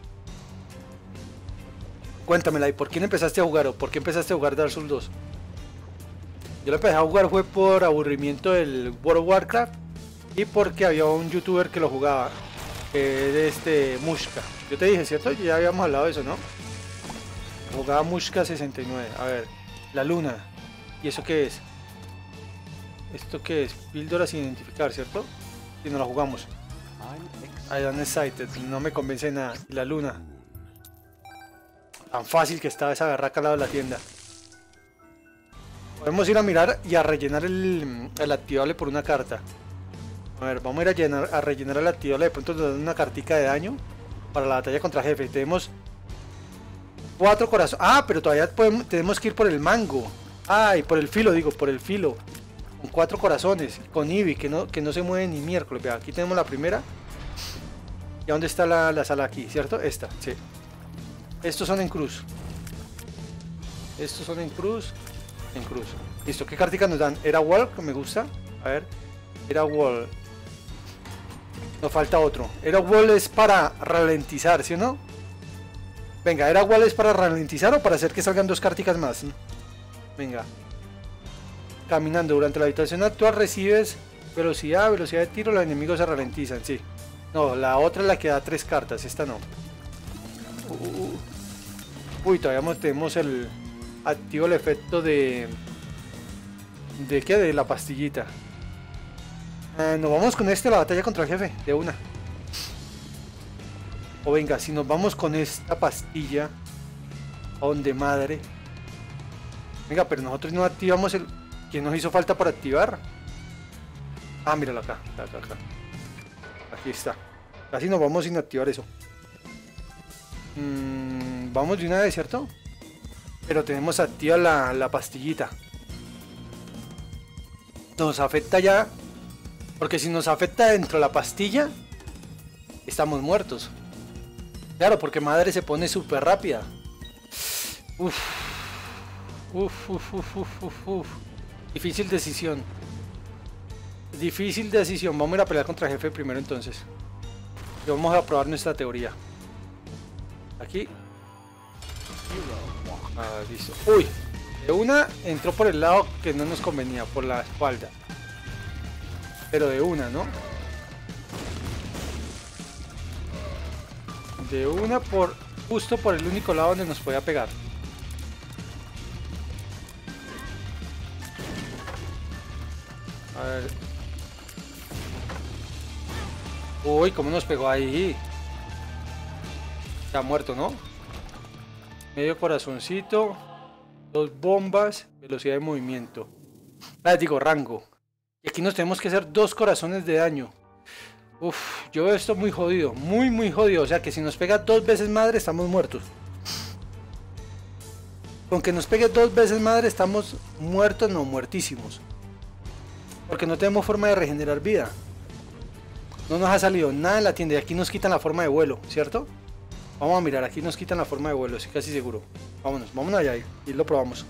Cuéntamela, ¿y por quién empezaste a jugar o por qué empezaste a jugar Dark Souls 2? Yo lo empecé a jugar fue por aburrimiento del World of Warcraft y porque había un youtuber que lo jugaba, de Mushka. Yo te dije, ¿cierto? Ya habíamos hablado de eso, ¿no? Jugaba Mushka 69. A ver, la luna. ¿Y eso qué es? ¿Esto qué es? Píldora sin identificar, ¿cierto? Y no la jugamos. I am excited, no me convence nada. Y la luna. Tan fácil que estaba esa barraca al lado de la tienda. Podemos ir a mirar y a rellenar el activable por una carta. A ver, vamos a ir a rellenar el activable. De pronto nos dan una cartica de daño para la batalla contra jefe. Tenemos 4 corazones. Pero todavía tenemos que ir por el mango. Y por el filo, por el filo. Con 4 corazones. Con Eevee, que no se mueve ni miércoles. Vea, aquí tenemos la primera. ¿Y dónde está la sala aquí? ¿Cierto? Esta, sí. Estos son en cruz. Estos son en cruz. En cruz. Listo, ¿qué cartica nos dan? Era Wall, que me gusta. A ver. Era Wall. Nos falta otro. Era Wall es para ralentizar, ¿sí o no? Venga, Era Wall es para ralentizar o para hacer que salgan 2 carticas más. Venga. Caminando durante la habitación actual recibes velocidad de tiro, los enemigos se ralentizan, sí. No, la otra es la que da 3 cartas, esta no. Uy, todavía tenemos activo el efecto de ¿qué? De la pastillita. Nos vamos con la batalla contra el jefe, de una. O venga, si nos vamos con esta pastilla, ¿a dónde madre? Venga, pero nosotros no activamos el que nos hizo falta para activar. Míralo acá. Aquí está. Casi nos vamos sin activar eso. Vamos de una vez, ¿cierto? Pero tenemos activa la pastillita. Nos afecta ya. Porque si nos afecta dentro de la pastilla, estamos muertos. Claro, porque madre se pone súper rápida. Uf. Uf, uf, uf, uf, uf, uf. Difícil decisión. Difícil decisión. Vamos a ir a pelear contra el jefe primero entonces. Y vamos a probar nuestra teoría. Aquí. Ah, listo. Uy. De una entró por el lado que no nos convenía, por la espalda. Pero de una, ¿no? De una por... justo por el único lado donde nos podía pegar. A ver. Uy, cómo nos pegó ahí. Está muerto, ¿no? Medio corazoncito. 2 bombas. Velocidad de movimiento. Ah, digo, rango. Y aquí nos tenemos que hacer 2 corazones de daño. Uf, yo veo esto muy jodido. Muy, muy jodido. O sea que si nos pega 2 veces madre, estamos muertos. Con que nos pegue 2 veces madre, estamos muertos, no muertísimos. Porque no tenemos forma de regenerar vida. No nos ha salido nada en la tienda. Y aquí nos quitan la forma de vuelo, ¿cierto? Vamos a mirar, aquí nos quitan la forma de vuelo, estoy casi seguro. Vámonos, vámonos allá y lo probamos.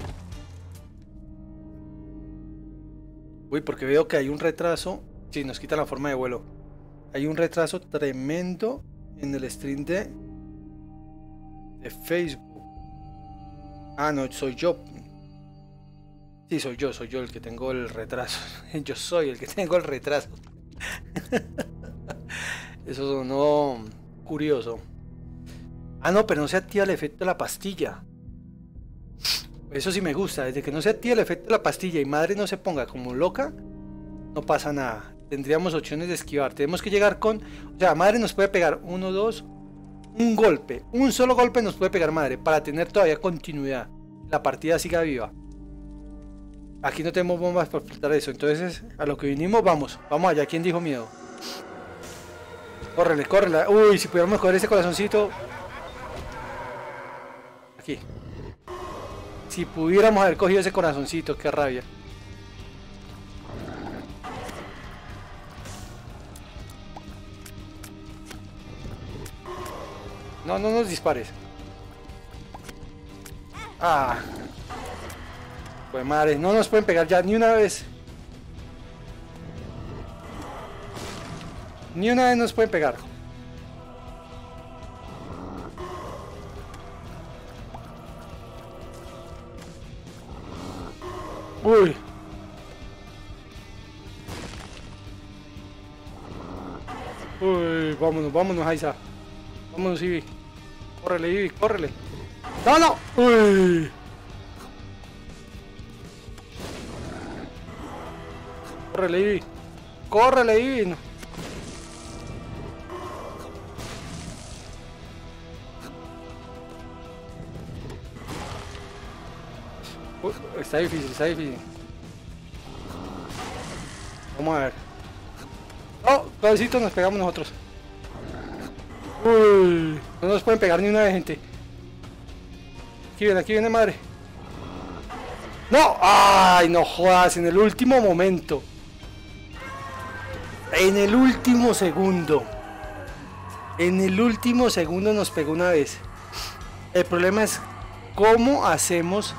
Uy, porque veo que hay un retraso. Sí, nos quitan la forma de vuelo. Hay un retraso tremendo en el stream de Facebook. Ah, no, soy yo. Sí, soy yo el que tengo el retraso. Yo soy el que tengo el retraso. Eso sonó curioso. Ah, no, pero no se activa el efecto de la pastilla. Eso sí me gusta. Desde que no se activa el efecto de la pastilla y madre no se ponga como loca, no pasa nada. Tendríamos opciones de esquivar. Tenemos que llegar con... O sea, madre nos puede pegar 1, 2... Un golpe. Un solo golpe nos puede pegar madre para tener todavía continuidad. La partida siga viva. Aquí no tenemos bombas para explotar eso. Entonces, a lo que vinimos, vamos. Vamos allá. ¿Quién dijo miedo? Córrele, córrele. Uy, si pudiéramos coger ese corazoncito... Aquí. Si pudiéramos haber cogido ese corazoncito, qué rabia. No, no nos dispares. Ah. Pues madre, no nos pueden pegar ya ni una vez. Ni una vez nos pueden pegar. Uy. Uy, vámonos, vámonos, Aiza. Vámonos, Ivy. Córrele, Ivy, córrele. ¡No, no! Uy. Córrele, Ivy. Córrele, Ivy. No. Está difícil, está difícil. Vamos a ver. Oh, suavecito nos pegamos nosotros. Uy, no nos pueden pegar ni una vez, gente. Aquí viene madre. ¡No! ¡Ay, no jodas! En el último momento. En el último segundo. En el último segundo nos pegó una vez. El problema es cómo hacemos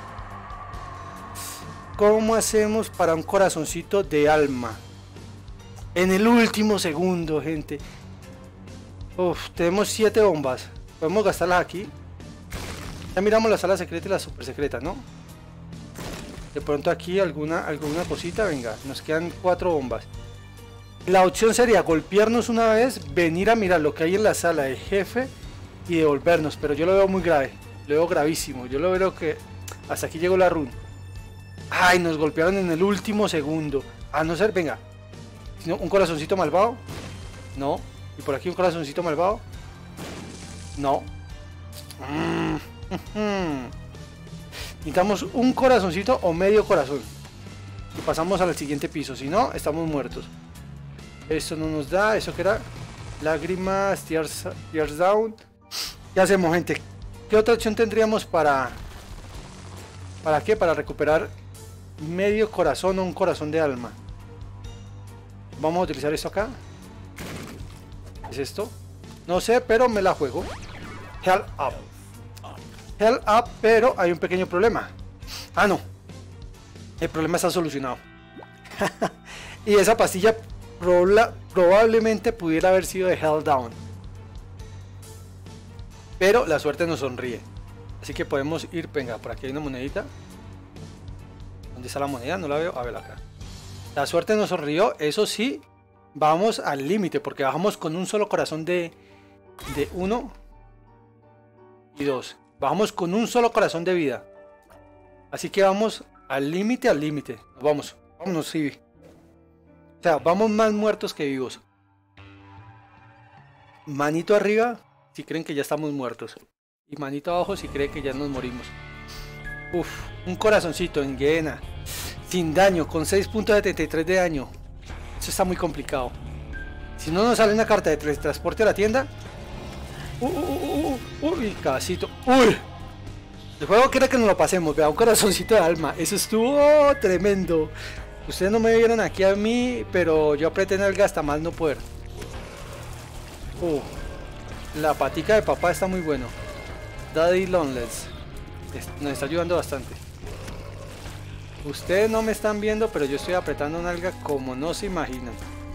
para un corazoncito de alma. En el último segundo, gente. Uf, tenemos 7 bombas. Podemos gastarlas aquí. Ya miramos la sala secreta y la super secreta, ¿no? De pronto aquí alguna cosita. Venga, nos quedan 4 bombas. La opción sería golpearnos una vez, venir a mirar lo que hay en la sala de jefe y devolvernos. Pero yo lo veo muy grave. Lo veo gravísimo. Yo lo veo que hasta aquí llegó la run. Ay, nos golpearon en el último segundo. A no ser, venga. ¿Un corazoncito malvado? No. ¿Y por aquí un corazoncito malvado? No. Necesitamos un corazoncito o medio corazón. Y pasamos al siguiente piso. Si no, estamos muertos. Esto no nos da. Eso que era lágrimas, tears down. ¿Qué hacemos, gente? ¿Qué otra opción tendríamos para... ¿Para qué? Para recuperar medio corazón o un corazón de alma. Vamos a utilizar esto acá. ¿Es esto? No sé, pero me la juego. Hell Up. Hell Up, pero hay un pequeño problema. Ah, no. El problema está solucionado. Y esa pastilla probablemente pudiera haber sido de Hell Down. Pero la suerte nos sonríe. Así que podemos ir, venga, por aquí hay una monedita. ¿Dónde está la moneda? No la veo. A ver acá. La suerte nos sonrió, eso sí. Vamos al límite porque bajamos con un solo corazón de 1 y 2. Bajamos con un solo corazón de vida. Así que vamos al límite, al límite. Vamos, vámonos, sí. O sea, vamos más muertos que vivos. Manito arriba si creen que ya estamos muertos. Y manito abajo si creen que ya nos morimos. Uf, un corazoncito en Guiena. Sin daño, con 6.73 de daño. Eso está muy complicado. Si no nos sale una carta de transporte a la tienda. Uy, casito. Uy. El juego quiere que nos lo pasemos. Vea, un corazoncito de alma. Eso estuvo tremendo. Ustedes no me vieron aquí a mí, pero yo apreté en el hasta mal no poder. La patica de papá está muy bueno. Daddy Loneless nos está ayudando bastante. Ustedes no me están viendo, pero yo estoy apretando nalga como no se imaginan.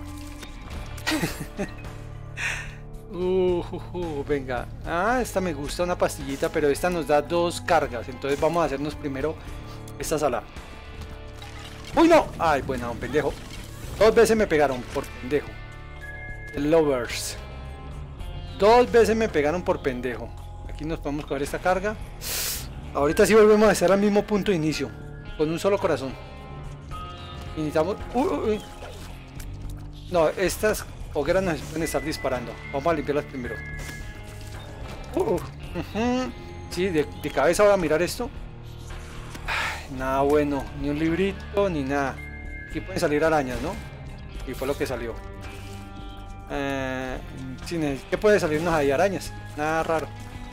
Venga. Ah, esta me gusta, una pastillita, pero esta nos da 2 cargas. Entonces vamos a hacernos primero esta sala. ¡Uy, no! Ay, bueno, un pendejo. 2 veces me pegaron por pendejo. El Lovers. 2 veces me pegaron por pendejo. Aquí nos podemos coger esta carga. Ahorita sí volvemos a hacer al mismo punto de inicio. Con un solo corazón. Y necesitamos... No, estas hogueras nos pueden estar disparando. Vamos a limpiarlas primero. Sí, de cabeza voy a mirar esto. Ay, nada bueno. Ni un librito, ni nada. Aquí pueden salir arañas, ¿no? Y fue lo que salió. ¿Qué puede salirnos ahí? Arañas. Nada raro.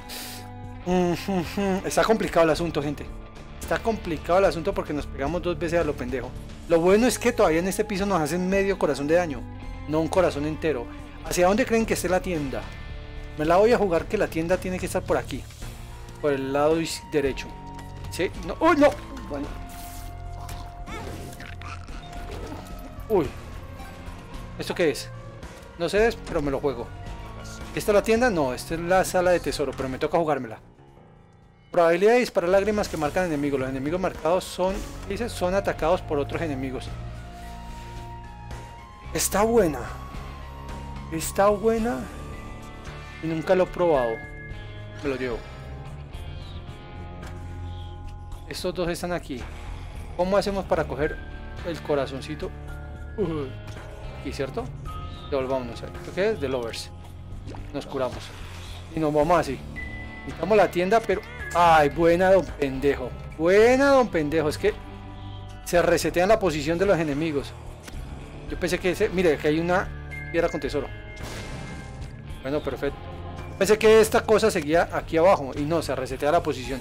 Está complicado el asunto, gente. Está complicado el asunto porque nos pegamos 2 veces a lo pendejo. Lo bueno es que todavía en este piso nos hacen medio corazón de daño, no un corazón entero. ¿Hacia dónde creen que esté la tienda? Me la voy a jugar que la tienda tiene que estar por aquí, por el lado derecho. ¿Sí? No. ¡Uy, no! Bueno. Uy. ¿Esto qué es? No sé, pero me lo juego. ¿Esta es la tienda? No, esta es la sala de tesoro, pero me toca jugármela. Probabilidad de disparar lágrimas que marcan enemigos. Los enemigos marcados son atacados por otros enemigos. Está buena. Está buena. Y nunca lo he probado. Me lo llevo. Estos dos están aquí. ¿Cómo hacemos para coger el corazoncito? Aquí, ¿cierto? Devolvámonos. ¿Esto qué es? The Lovers. Nos curamos. Y nos vamos así. Necesitamos la tienda, pero... ¡Ay, buena, don pendejo! Buena, don pendejo. Es que se resetean la posición de los enemigos. Yo pensé que... Mire, que hay una piedra con tesoro. Bueno, perfecto. Pensé que esta cosa seguía aquí abajo. Y no, se resetea la posición.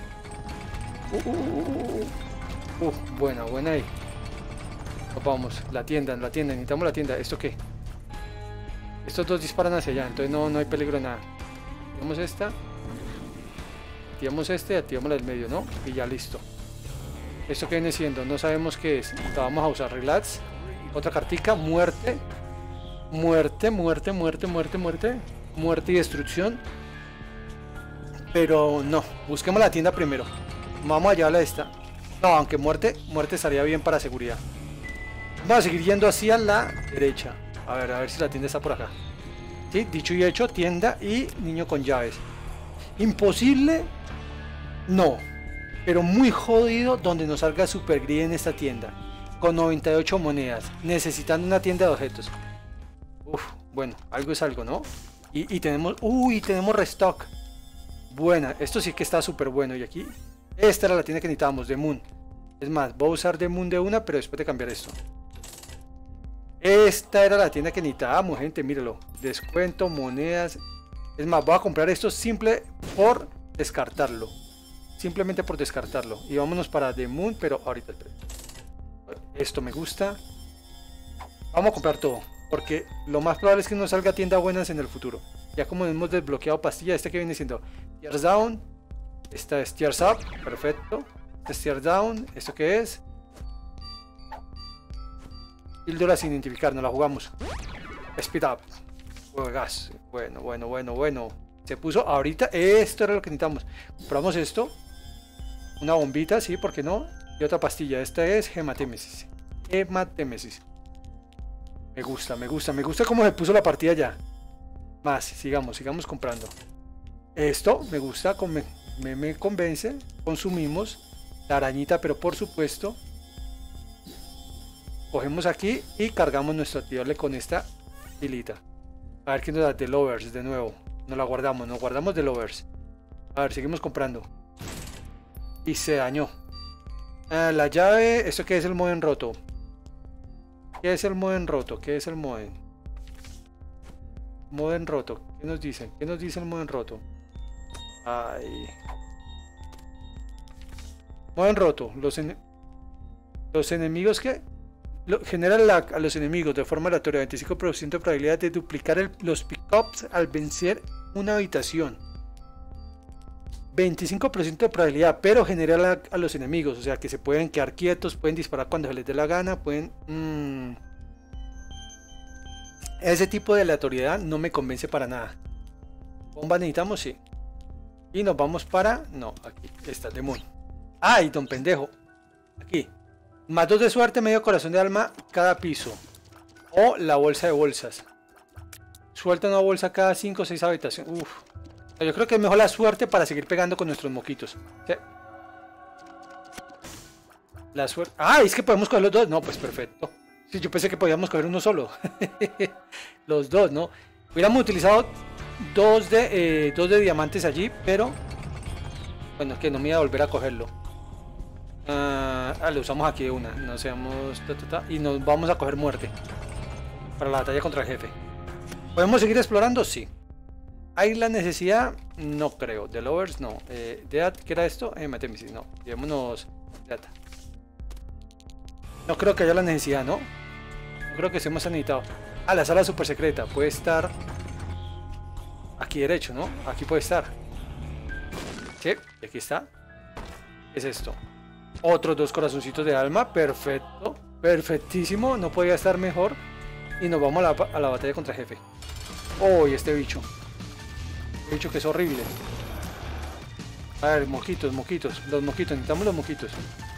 Buena ahí. Vamos, la tienda. Necesitamos la tienda. ¿Esto qué? Estos dos disparan hacia allá. Entonces no hay peligro de nada. Activamos esta. Activamos este y activamos la del medio, ¿no? Y ya listo. ¿Esto qué viene siendo? No sabemos qué es. La vamos a usar. Relax. Otra cartica. Muerte. Muerte y destrucción. Pero no. Busquemos la tienda primero. Vamos a llevarla a esta. No, aunque muerte estaría bien para seguridad. Vamos a seguir yendo hacia la derecha. A ver si la tienda está por acá. Sí, dicho y hecho, tienda y niño con llaves. Imposible, no, pero muy jodido donde nos salga Super Gris en esta tienda. Con 98 monedas, necesitando una tienda de objetos. Bueno, algo es algo, ¿no? Y tenemos, tenemos restock. Buena, esto sí que está súper bueno. Y aquí, esta era la tienda que necesitábamos, The Moon. Es más, voy a usar The Moon de una, pero después de cambiar esto. Esta era la tienda que necesitábamos, gente, míralo. Descuento, monedas. Es más, voy a comprar esto simple por descartarlo. Simplemente por descartarlo. Y vámonos para The Moon, pero ahorita. Esto me gusta. Vamos a comprar todo. Porque lo más probable es que nos salga tiendas buenas en el futuro. Ya como hemos desbloqueado pastilla, este que viene siendo Tears Down, esta es Tears Up, perfecto. Este es Tears Down, ¿esto qué es? Píldora sin identificar, no la jugamos. Speed Up, juegas, bueno. Se puso ahorita, esto era lo que necesitamos. Compramos esto, una bombita, sí, ¿por qué no? Y otra pastilla, esta es Hematémesis. Hematémesis. Me gusta cómo se puso la partida ya. Más, sigamos comprando. Esto me gusta, me convence. Consumimos la arañita, pero por supuesto cogemos aquí y cargamos nuestro activable con esta pilita. A ver qué nos da de Lovers de nuevo. Nos guardamos de Lovers. A ver, seguimos comprando. Y se dañó. La llave, ¿esto qué es el modem roto? ¿Qué es el modem roto? ¿Qué es el modem? Modem roto. ¿Qué nos dicen? ¿Qué nos dice el modem roto? Ay. Modem roto. Los enemigos que generan a los enemigos de forma aleatoria 25% de probabilidad de duplicar los pickups al vencer una habitación. 25% de probabilidad, pero genera a los enemigos, o sea que se pueden quedar quietos, pueden disparar cuando se les dé la gana, pueden... Ese tipo de aleatoriedad no me convence para nada. Bomba necesitamos, sí. Y nos vamos para... No, aquí está el demonio. ¡Ay, don pendejo! Aquí. Más 2 de suerte, medio corazón de alma cada piso. O la bolsa de bolsas. Suelta una bolsa cada 5 o 6 habitaciones. Uf. Yo creo que es mejor la suerte para seguir pegando con nuestros moquitos. ¿Sí? La suerte... ¡Ah! ¿Es que podemos coger los dos? No, pues perfecto. Sí, yo pensé que podíamos coger uno solo. Los dos, ¿no? Hubiéramos utilizado dos de diamantes allí, pero... Bueno, que no me iba a volver a cogerlo. Lo usamos aquí de una. No seamos... y nos vamos a coger muerte. Para la batalla contra el jefe. ¿Podemos seguir explorando? Sí. ¿Hay la necesidad? No creo. The Lovers, no. Dead, ¿qué era esto? Hematémesis, no. Llevémonos Dead. No creo que haya la necesidad, ¿no? No creo que estemos necesitados. La sala super secreta. Puede estar aquí derecho, ¿no? Aquí puede estar. Sí, y aquí está. ¿Qué es esto? Otros 2 corazoncitos de alma. Perfecto. Perfectísimo. No podía estar mejor. Y nos vamos a la batalla contra el jefe. Oh, y este bicho. He dicho que es horrible. A ver, moquitos. Los moquitos, necesitamos los moquitos.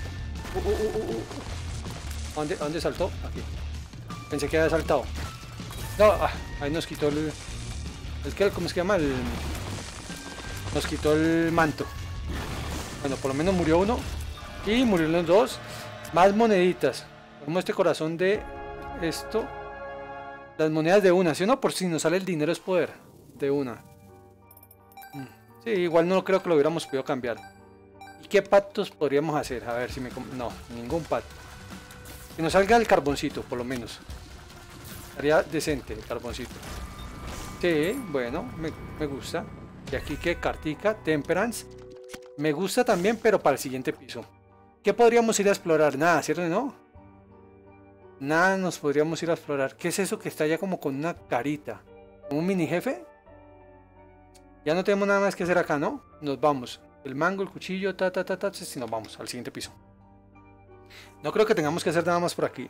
¿A dónde saltó? Aquí. Pensé que había saltado. No, ahí nos quitó el... ¿Cómo se llama? Nos quitó el manto. Bueno, por lo menos murió uno. Y murieron los dos. Más moneditas. Como este corazón de esto. Las monedas de una, ¿sí o no? Por si nos sale el dinero es poder. De una. Sí, igual no creo que lo hubiéramos podido cambiar. ¿Y qué pactos podríamos hacer? A ver si me... No, ningún pacto. Que nos salga el carboncito, por lo menos. Estaría decente el carboncito. Sí, bueno, me gusta. Y aquí que cartica, Temperance. Me gusta también, pero para el siguiente piso. ¿Qué podríamos ir a explorar? Nada, ¿cierto? ¿No? Nada nos podríamos ir a explorar. ¿Qué es eso que está ya como con una carita? ¿Un mini jefe? Ya no tenemos nada más que hacer acá, ¿no? Nos vamos. El mango, el cuchillo, si nos vamos al siguiente piso. No creo que tengamos que hacer nada más por aquí.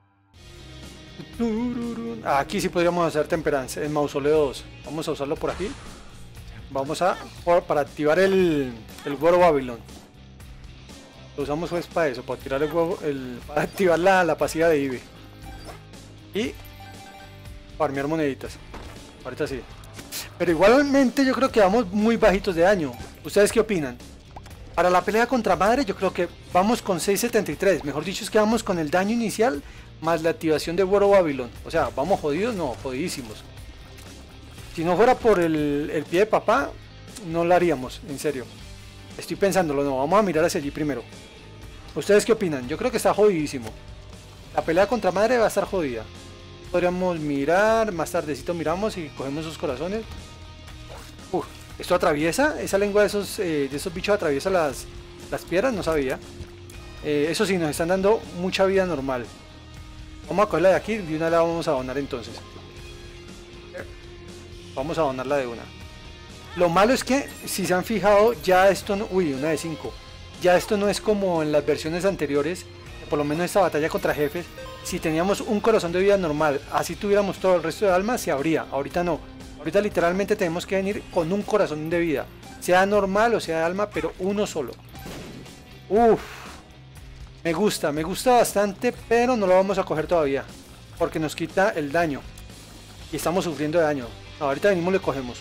Aquí sí podríamos hacer Temperance, el mausoleo 2. Vamos a usarlo por aquí. Vamos para activar el huevo Babylon. Lo usamos pues para eso, para tirar el huevo, para activar la pasiva de Ivy. Y farmear moneditas. Ahorita sí. Pero igualmente yo creo que vamos muy bajitos de daño. ¿Ustedes qué opinan? Para la pelea contra madre yo creo que vamos con 673. Mejor dicho es que vamos con el daño inicial más la activación de War of Babylon. O sea, ¿vamos jodidos? No, jodidísimos. Si no fuera por el pie de papá, no lo haríamos, en serio. Estoy pensándolo, no, vamos a mirar hacia allí primero. ¿Ustedes qué opinan? Yo creo que está jodidísimo. La pelea contra madre va a estar jodida. Podríamos mirar, más tardecito miramos y cogemos esos corazones. Esto atraviesa, esa lengua de esos bichos atraviesa las piedras, no sabía. Eso sí, nos están dando mucha vida normal. Vamos a cogerla de aquí y una la vamos a donar entonces. Vamos a donarla de una. Lo malo es que, si se han fijado, ya esto no... Uy, una de 5. Ya esto no es como en las versiones anteriores, por lo menos esta batalla contra jefes. Si teníamos un corazón de vida normal, así tuviéramos todo el resto de almas, se abría. Ahorita no. Ahorita literalmente tenemos que venir con un corazón de vida. Sea normal o sea de alma, pero uno solo. Uff. Me gusta bastante, pero no lo vamos a coger todavía. Porque nos quita el daño. Y estamos sufriendo de daño. Ahorita venimos y le cogemos.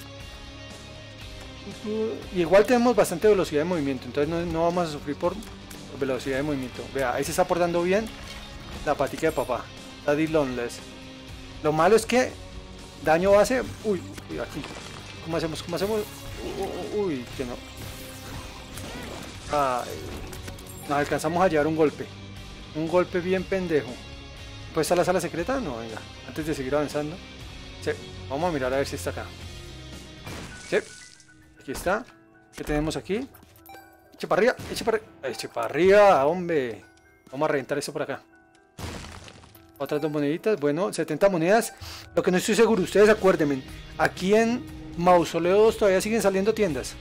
Y igual tenemos bastante velocidad de movimiento, entonces no vamos a sufrir por velocidad de movimiento. Vea, ahí se está portando bien la patica de papá. Daddy Loneless. Lo malo es que daño base. Uy, aquí. ¿Cómo hacemos? Uy, que no. Nos alcanzamos a llevar un golpe. Un golpe bien pendejo. ¿Puede estar la sala secreta? No, venga. Antes de seguir avanzando. Sí, vamos a mirar a ver si está acá. Sí. Aquí está. ¿Qué tenemos aquí? Eche para arriba, eche para arriba, hombre. Vamos a reventar eso por acá. Otras 2 moneditas. Bueno, 70 monedas. Lo que no estoy seguro, ustedes acuérdenme. Aquí en Mausoleo 2 todavía siguen saliendo tiendas.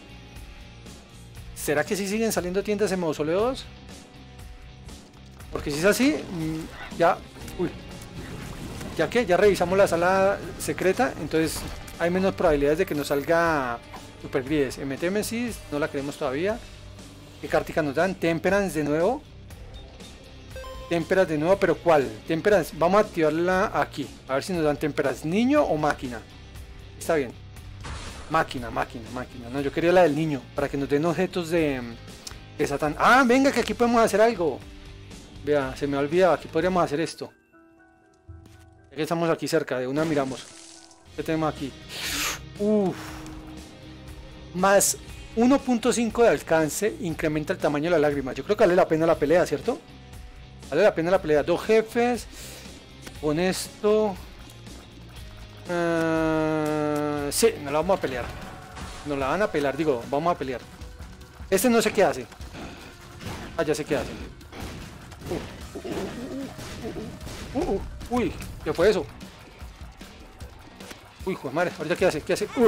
¿Será que sí siguen saliendo tiendas en Mausoleo 2? Porque si es así, ya... Uy. Ya que ya revisamos la sala secreta, entonces hay menos probabilidades de que nos salga Super Gris. MTMesis, no la queremos todavía. ¿Qué cartica nos dan? Temperance de nuevo. Temperance de nuevo, pero ¿cuál? Temperance, vamos a activarla aquí. A ver si nos dan Temperance, niño o máquina. Está bien. Máquina. No, yo quería la del niño, para que nos den objetos de Satán. Ah, venga, que aquí podemos hacer algo. Vea, se me ha olvidado, aquí podríamos hacer esto. Ya que estamos aquí cerca, de una miramos. ¿Qué tenemos aquí? Uff. Más 1.5 de alcance, incrementa el tamaño de la lágrima. Yo creo que vale la pena la pelea, ¿cierto? Vale la pena la pelea. 2 jefes. Con esto... sí, nos la vamos a pelear. Nos la van a pelear, digo, vamos a pelear. Este no sé qué hace. Ah, ya sé qué hace. Uy, ¿qué fue eso? Uy, joder, madre, ahorita qué hace,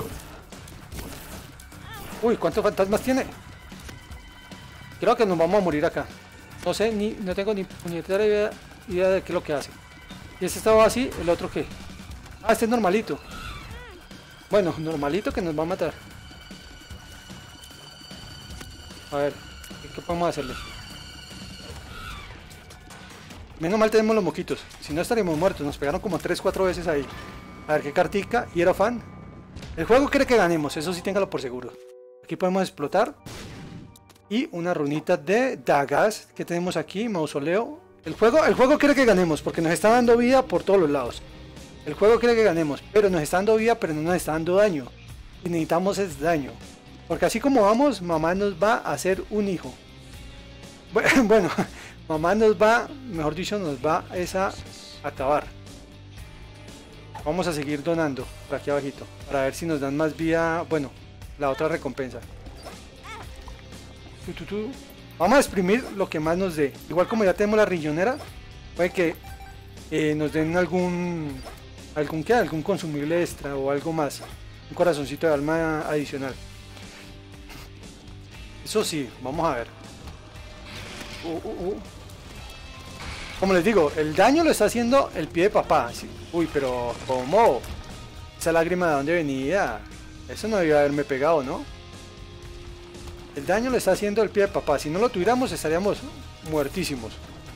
Uy, ¿cuántos fantasmas tiene? Creo que nos vamos a morir acá. No sé, no tengo ni puñetera idea de qué es lo que hace. Y este estaba así, el otro qué. Ah, este es normalito. Bueno, normalito que nos va a matar. A ver, ¿qué podemos hacerle? Menos mal tenemos los moquitos. Si no estaríamos muertos. Nos pegaron como 3-4 veces ahí. A ver, ¿qué cartica? Hierofan. El juego quiere que ganemos. Eso sí, téngalo por seguro. Aquí podemos explotar. Y una runita de dagas que tenemos aquí. Mausoleo. El juego quiere que ganemos. Porque nos está dando vida por todos los lados. El juego quiere que ganemos. Pero nos está dando vida, pero no nos está dando daño. Y necesitamos ese daño. Porque así como vamos, mamá nos va a hacer un hijo. Bueno, mamá nos va, mejor dicho, nos va a acabar. Vamos a seguir donando por aquí abajito. Para ver si nos dan más vida. Bueno, la otra recompensa. Vamos a exprimir lo que más nos dé. Igual como ya tenemos la riñonera, puede que nos den algún consumible extra o algo más. Un corazoncito de alma adicional. Eso sí, vamos a ver. Como les digo, el daño lo está haciendo el pie de papá. Sí. Uy, pero ¿cómo? Esa lágrima de dónde venía. Eso no debía haberme pegado, ¿no? El daño lo está haciendo el pie de papá. Si no lo tuviéramos estaríamos muertísimos.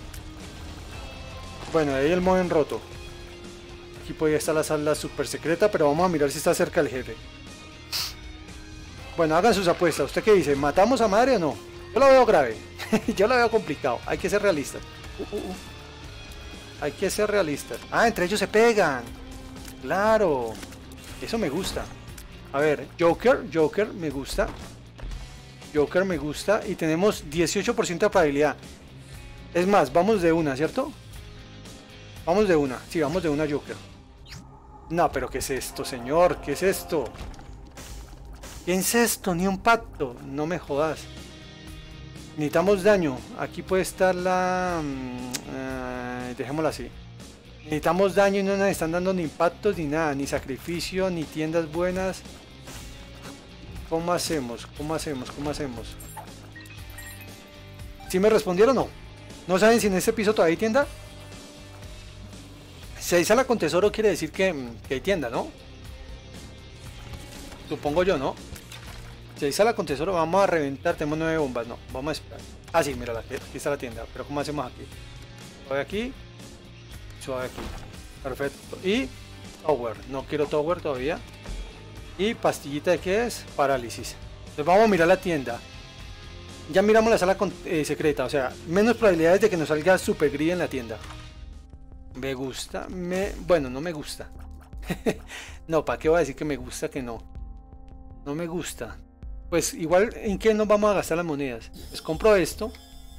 Bueno, ahí el modem roto. Aquí podría estar la sala super secreta, pero vamos a mirar si está cerca el jefe. Bueno, hagan sus apuestas. ¿Usted qué dice? ¿Matamos a madre o no? Yo lo veo grave. Yo lo veo complicado. Hay que ser realistas. Hay que ser realistas. Ah, entre ellos se pegan. Claro. Eso me gusta. A ver, Joker me gusta. Joker me gusta. Y tenemos 18% de probabilidad. Es más, vamos de una, ¿cierto? Vamos de una. Sí, vamos de una Joker. No, pero ¿qué es esto, señor? ¿Qué es esto? ¿Qué es esto? Ni un pacto. No me jodas. Necesitamos daño. Aquí puede estar la... dejémosla así. Necesitamos daño y no nos están dando ni impactos ni nada, ni sacrificio, ni tiendas buenas. ¿Cómo hacemos? ¿Cómo hacemos? ¿Cómo hacemos? ¿Sí me respondieron o no? ¿No saben si en este piso todavía hay tienda? Si hay sala con tesoro quiere decir que hay tienda, ¿no? Supongo yo, ¿no? Si hay sala con tesoro vamos a reventar, tenemos 9 bombas, no, vamos a esperar. Ah, sí, mira, aquí está la tienda, pero ¿cómo hacemos aquí? Suave aquí, suave aquí, perfecto. Y tower, no quiero tower todavía. Y pastillita de qué es, parálisis. Entonces vamos a mirar la tienda. Ya miramos la sala secreta, o sea, menos probabilidades de que nos salga super gris en la tienda. Me gusta, bueno, no me gusta. No, ¿para qué voy a decir que me gusta que no? No me gusta. Pues igual, ¿en qué nos vamos a gastar las monedas? Pues compro esto.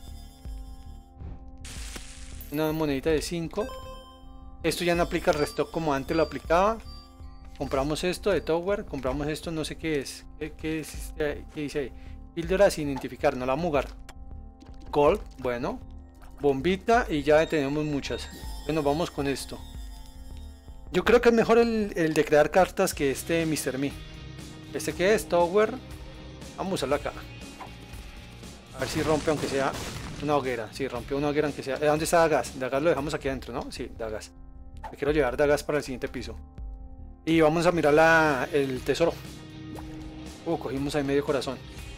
Una monedita de 5. Esto ya no aplica el restock como antes lo aplicaba. Compramos esto de Tower. Compramos esto, no sé qué es. ¿Qué dice ahí? Píldora sin identificar, no la vamos a jugar. Gold, bueno. Bombita y ya tenemos muchas. Bueno, vamos con esto. Yo creo que es mejor el de crear cartas que este Mr. Me. ¿Este qué es? Tower. Vamos a usarlo acá. A ver si rompe aunque sea una hoguera. Sí, rompió una hoguera aunque sea. ¿Dónde está Dagas? Dagas lo dejamos aquí adentro, ¿no? Sí, Dagas. Me quiero llevar Dagas para el siguiente piso. Y vamos a mirar el tesoro. Cogimos ahí medio corazón.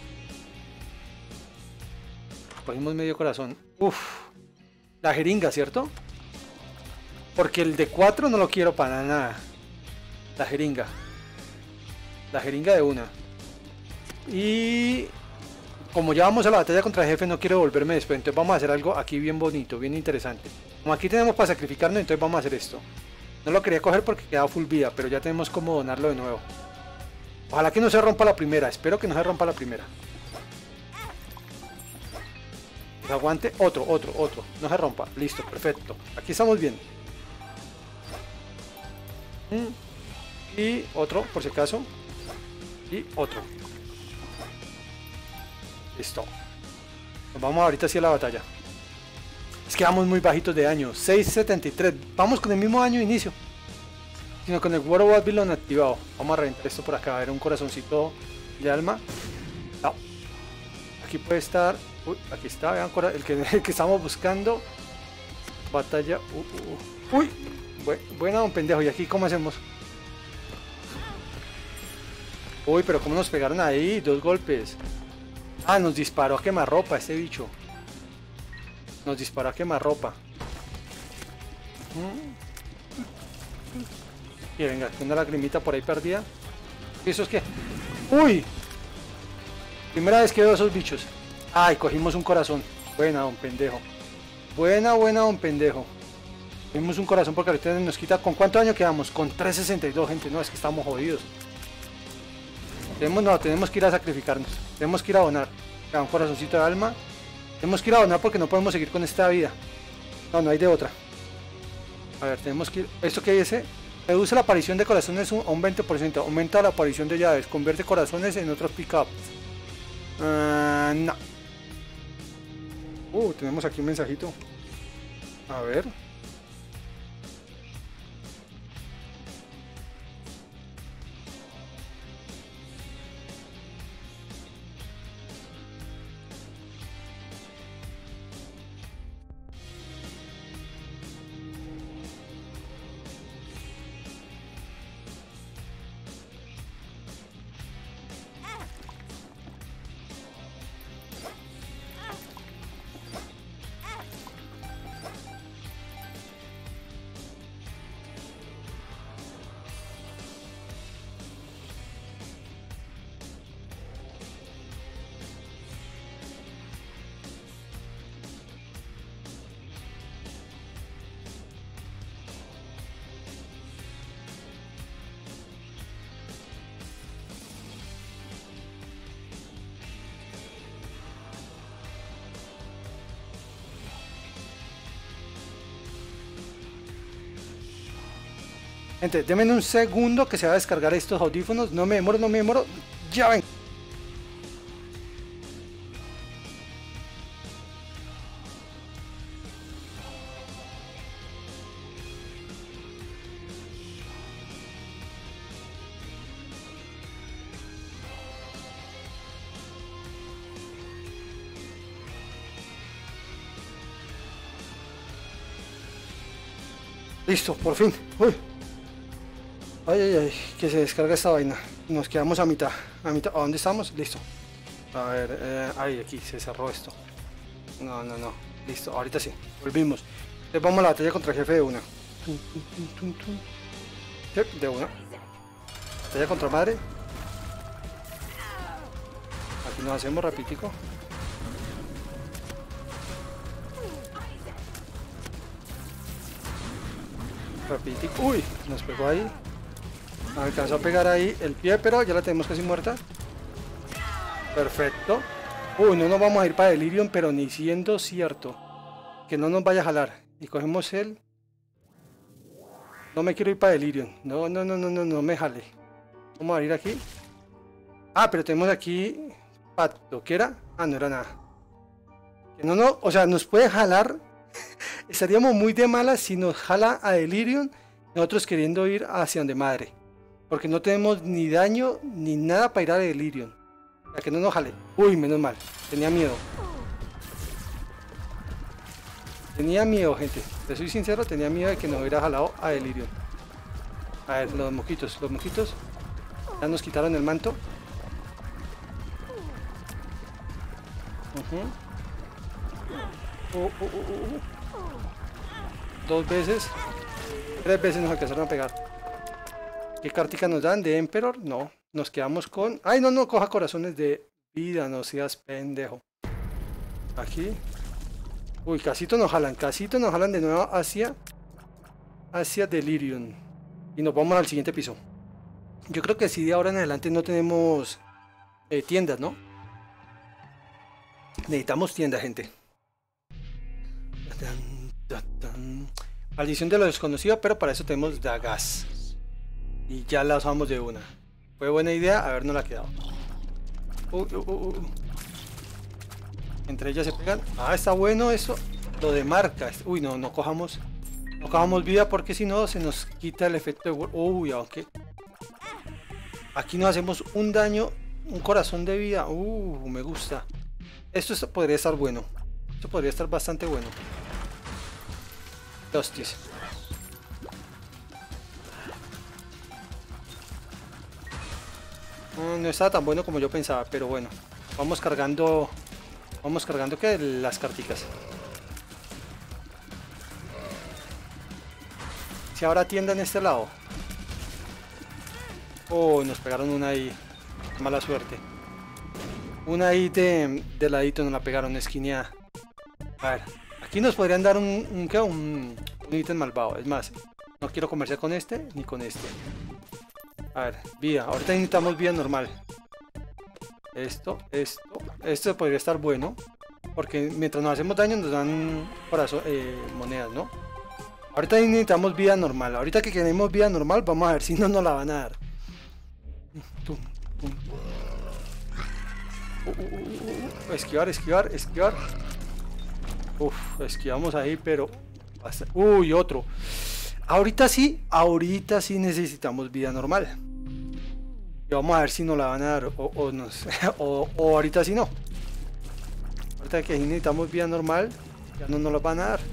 Cogimos medio corazón. La jeringa, ¿cierto? Porque el de 4 no lo quiero para nada. La jeringa. La jeringa de una. Y como ya vamos a la batalla contra el jefe, no quiero volverme después. Entonces vamos a hacer algo aquí bien bonito, bien interesante. Como aquí tenemos para sacrificarnos, entonces vamos a hacer esto. No lo quería coger porque quedaba full vida, pero ya tenemos como donarlo de nuevo. Ojalá que no se rompa la primera. Espero que no se rompa la primera. Pues aguante. Otro. No se rompa. Listo, perfecto. Aquí estamos bien. Y otro, por si acaso. Y otro. Listo. Nos vamos ahorita hacia la batalla. Es que vamos muy bajitos de año. 673. Vamos con el mismo año de inicio. Sino con el World of Babylon activado. Vamos a reventar esto por acá. A ver, un corazoncito de alma. No. Aquí puede estar. Uy, aquí está. Vean el que estamos buscando. Batalla. Uy. Buena, don pendejo. ¿Y aquí cómo hacemos? Uy, pero cómo nos pegaron ahí. 2 golpes. Ah, nos disparó a quemarropa este bicho. Nos disparó a quemarropa. Y venga, una lagrimita por ahí perdida. ¿Y eso es qué? ¡Uy! Primera vez que veo esos bichos. Ay, cogimos un corazón. Buena, don pendejo. Buena, don pendejo. Cogimos un corazón porque ahorita nos quita. ¿Con cuánto daño quedamos? Con 362, gente. No, es que estamos jodidos. Tenemos que ir a sacrificarnos. Tenemos que ir a donar. Un corazoncito de alma. Tenemos que ir a donar porque no podemos seguir con esta vida. No hay de otra. A ver, tenemos que ir. ¿Esto qué dice? Reduce la aparición de corazones a un 20%. Aumenta la aparición de llaves. Convierte corazones en otros pick-ups. No. Tenemos aquí un mensajito. A ver. Gente, denme un segundo que se va a descargar estos audífonos. No me demoro. Ya ven. Listo, por fin. Uy. Ay, ay, ay, que se descarga esta vaina. Nos quedamos a mitad. ¿A mitad? ¿A dónde estamos? Listo. A ver, ay, aquí se cerró esto. No, no, no. Listo, ahorita sí. Volvimos. Entonces vamos a la batalla contra el jefe de una. Sí, de una. Batalla contra madre. Aquí nos hacemos rapidito. Rapidito. Uy, nos pegó ahí. Alcanzó a pegar ahí el pie, pero ya la tenemos casi muerta. Perfecto. Uy, no nos vamos a ir para Delirium, pero ni siendo cierto. Que no nos vaya a jalar. Y cogemos el... No me quiero ir para Delirium. No, no, no, no, no, no me jale. Vamos a ir aquí. Ah, pero tenemos aquí... Pacto. ¿Qué era? Ah, no era nada. Que no, no, o sea, nos puede jalar. Estaríamos muy de malas si nos jala a Delirium. Nosotros queriendo ir hacia donde madre. Porque no tenemos ni daño ni nada para ir a Delirium. Para que no nos jale. Uy, menos mal. Tenía miedo. Tenía miedo, gente. Te soy sincero, tenía miedo de que nos hubiera jalado a Delirium. A ver, los mosquitos. Los mosquitos. Ya nos quitaron el manto. Dos veces. Tres veces nos alcanzaron a pegar. ¿Qué cartica nos dan? ¿De Emperor? No. Nos quedamos con... ¡Ay, no, no! Coja corazones de vida. No seas pendejo. Aquí. Uy, casito nos jalan. Casito nos jalan de nuevo hacia Delirium. Y nos vamos al siguiente piso. Yo creo que sí, de ahora en adelante no tenemos tiendas, ¿no? Necesitamos tiendas, gente. Maldición de lo desconocido, pero para eso tenemos dagas. Y ya la usamos de una. Fue buena idea habernos la quedado. Entre ellas se pegan. Ah, está bueno eso. Lo de marca. Uy, no, no cojamos. No cojamos vida porque si no se nos quita el efecto de... Uy, aunque... Aquí nos hacemos un daño. Un corazón de vida. Me gusta. Esto podría estar bueno. Esto podría estar bastante bueno. Hostias. No estaba tan bueno como yo pensaba, pero bueno. Vamos cargando que las carticas. Si ahora tienda en este lado. Oh, nos pegaron una ahí. Mala suerte. Una ahí de ladito nos la pegaron, esquineada. A ver, aquí nos podrían dar un ítem malvado. Es más, no quiero comerciar con este ni con este. A ver, vida. Ahorita necesitamos vida normal. Esto podría estar bueno. Porque mientras nos hacemos daño nos dan monedas, ¿no? Ahorita necesitamos vida normal. Ahorita que queremos vida normal, vamos a ver si no nos la van a dar. Esquivar, esquivar, esquivar. Esquivamos ahí, pero... Uy, otro. Ahorita sí necesitamos vida normal. Y vamos a ver si nos la van a dar o ahorita sí no. Ahorita que necesitamos vida normal, ya no nos la van a dar.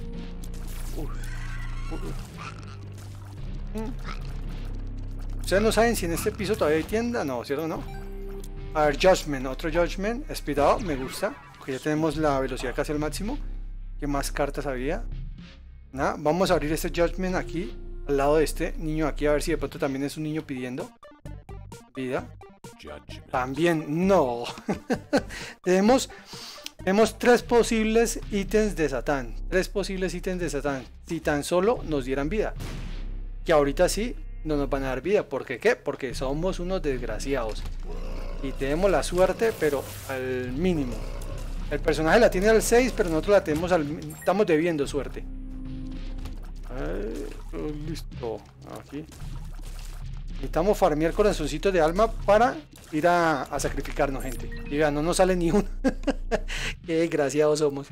Ustedes no saben si en este piso todavía hay tienda, no, ¿cierto? No. A ver, Judgment, otro Judgment, Speed, me gusta, porque ya tenemos la velocidad casi al máximo. ¿Qué más cartas había? Nada, vamos a abrir este Judgment aquí, al lado de este niño aquí, a ver si de pronto también es un niño pidiendo vida. También, no. Tenemos tres posibles ítems de Satán. Tres posibles ítems de Satán. Si tan solo nos dieran vida. Que ahorita sí no nos van a dar vida. ¿Por qué? ¿Qué? Porque somos unos desgraciados. Y tenemos la suerte, pero al mínimo. El personaje la tiene al 6, pero nosotros la tenemos estamos debiendo suerte. Listo. Aquí. Necesitamos farmear corazoncitos de alma para ir a sacrificarnos, gente. Y vean, no nos sale ni uno. Qué desgraciados somos.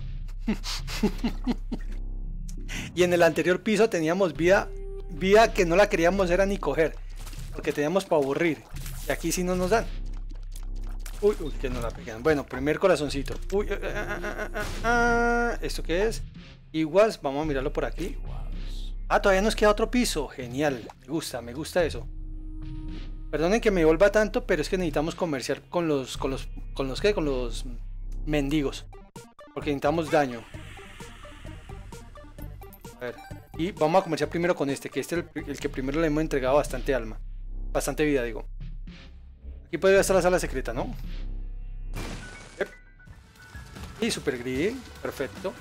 Y en el anterior piso teníamos vida que no la queríamos era ni coger. Porque teníamos para aburrir. Y aquí sí no nos dan. Uy, que no la pegan. Bueno, primer corazoncito. Uy, ¿esto qué es? Iguals, vamos a mirarlo por aquí. Ah, todavía nos queda otro piso. Genial. Me gusta eso. Perdonen que me vuelva tanto, pero es que necesitamos comerciar con los mendigos. Porque necesitamos daño. A ver. Y vamos a comerciar primero con este, que este es el que primero le hemos entregado bastante alma. Bastante vida, digo. Aquí podría estar la sala secreta, ¿no? Y super grill, perfecto.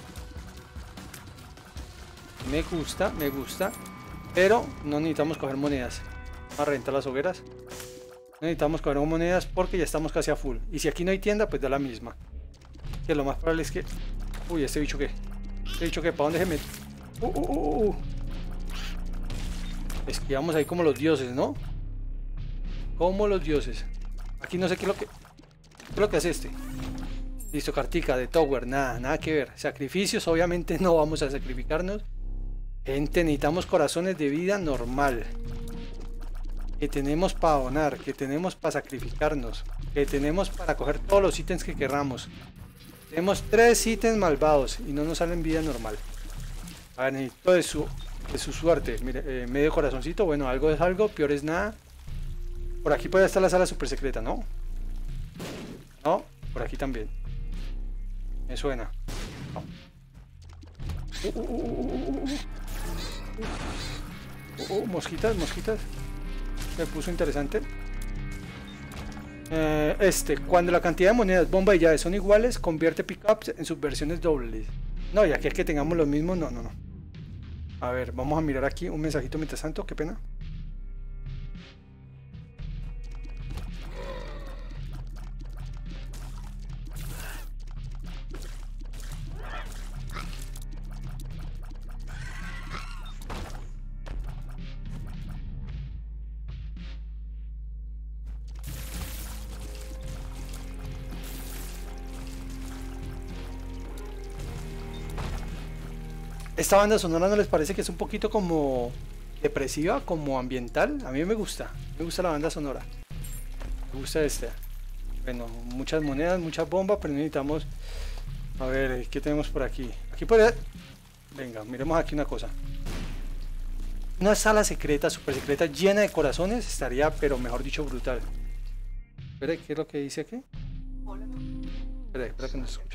Me gusta. Pero no necesitamos coger monedas. Vamos a reventar las hogueras. No necesitamos coger monedas porque ya estamos casi a full. Y si aquí no hay tienda, pues da la misma. Que lo más probable es que... Uy, ¿este bicho qué? ¿Este bicho qué? ¿Para dónde se mete? Es que vamos ahí como los dioses, ¿no? Como los dioses. Aquí no sé qué es lo que hace este. Listo, cartica de Tower, nada que ver. Sacrificios, obviamente no vamos a sacrificarnos. Gente, necesitamos corazones de vida normal. Que tenemos para donar, que tenemos para sacrificarnos, que tenemos para coger todos los ítems que queramos. Tenemos 3 ítems malvados y no nos salen vida normal. A ver, necesito de su suerte. Mire, medio corazoncito, bueno, algo es algo, peor es nada. Por aquí puede estar la sala super secreta, ¿no? No, por aquí también. Me suena. No. Mosquitas. Me puso interesante. Cuando la cantidad de monedas, bomba y llaves son iguales, convierte pickups en subversiones dobles. No, y aquí es que tengamos lo mismo, no. A ver, vamos a mirar aquí un mensajito mientras tanto, qué pena. Esta banda sonora, ¿no les parece que es un poquito como depresiva, como ambiental? A mí me gusta la banda sonora. Me gusta esta. Bueno, muchas monedas, muchas bombas, pero necesitamos... A ver, ¿qué tenemos por aquí? Aquí podría... Venga, miremos aquí una cosa. Una sala secreta, super secreta, llena de corazones, estaría, pero mejor dicho, brutal. Espera, ¿qué es lo que dice aquí? Espera que no se escuche.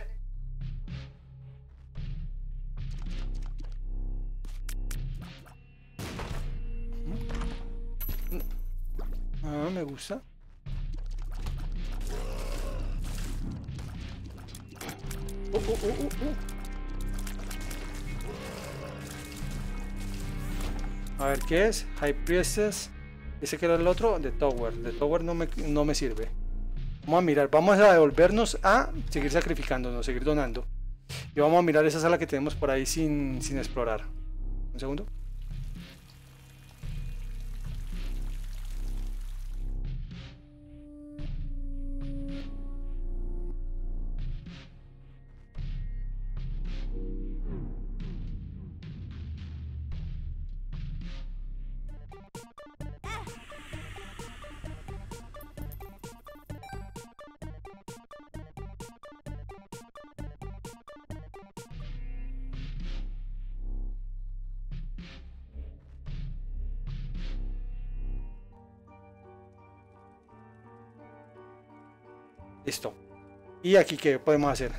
Ah, me gusta. A ver, ¿qué es? High Priestess. Ese que era el otro, de Tower. De Tower no me sirve. Vamos a mirar, vamos a devolvernos a seguir sacrificándonos, seguir donando. Y vamos a mirar esa sala que tenemos por ahí sin explorar. Un segundo. Listo. ¿Y aquí qué podemos hacer?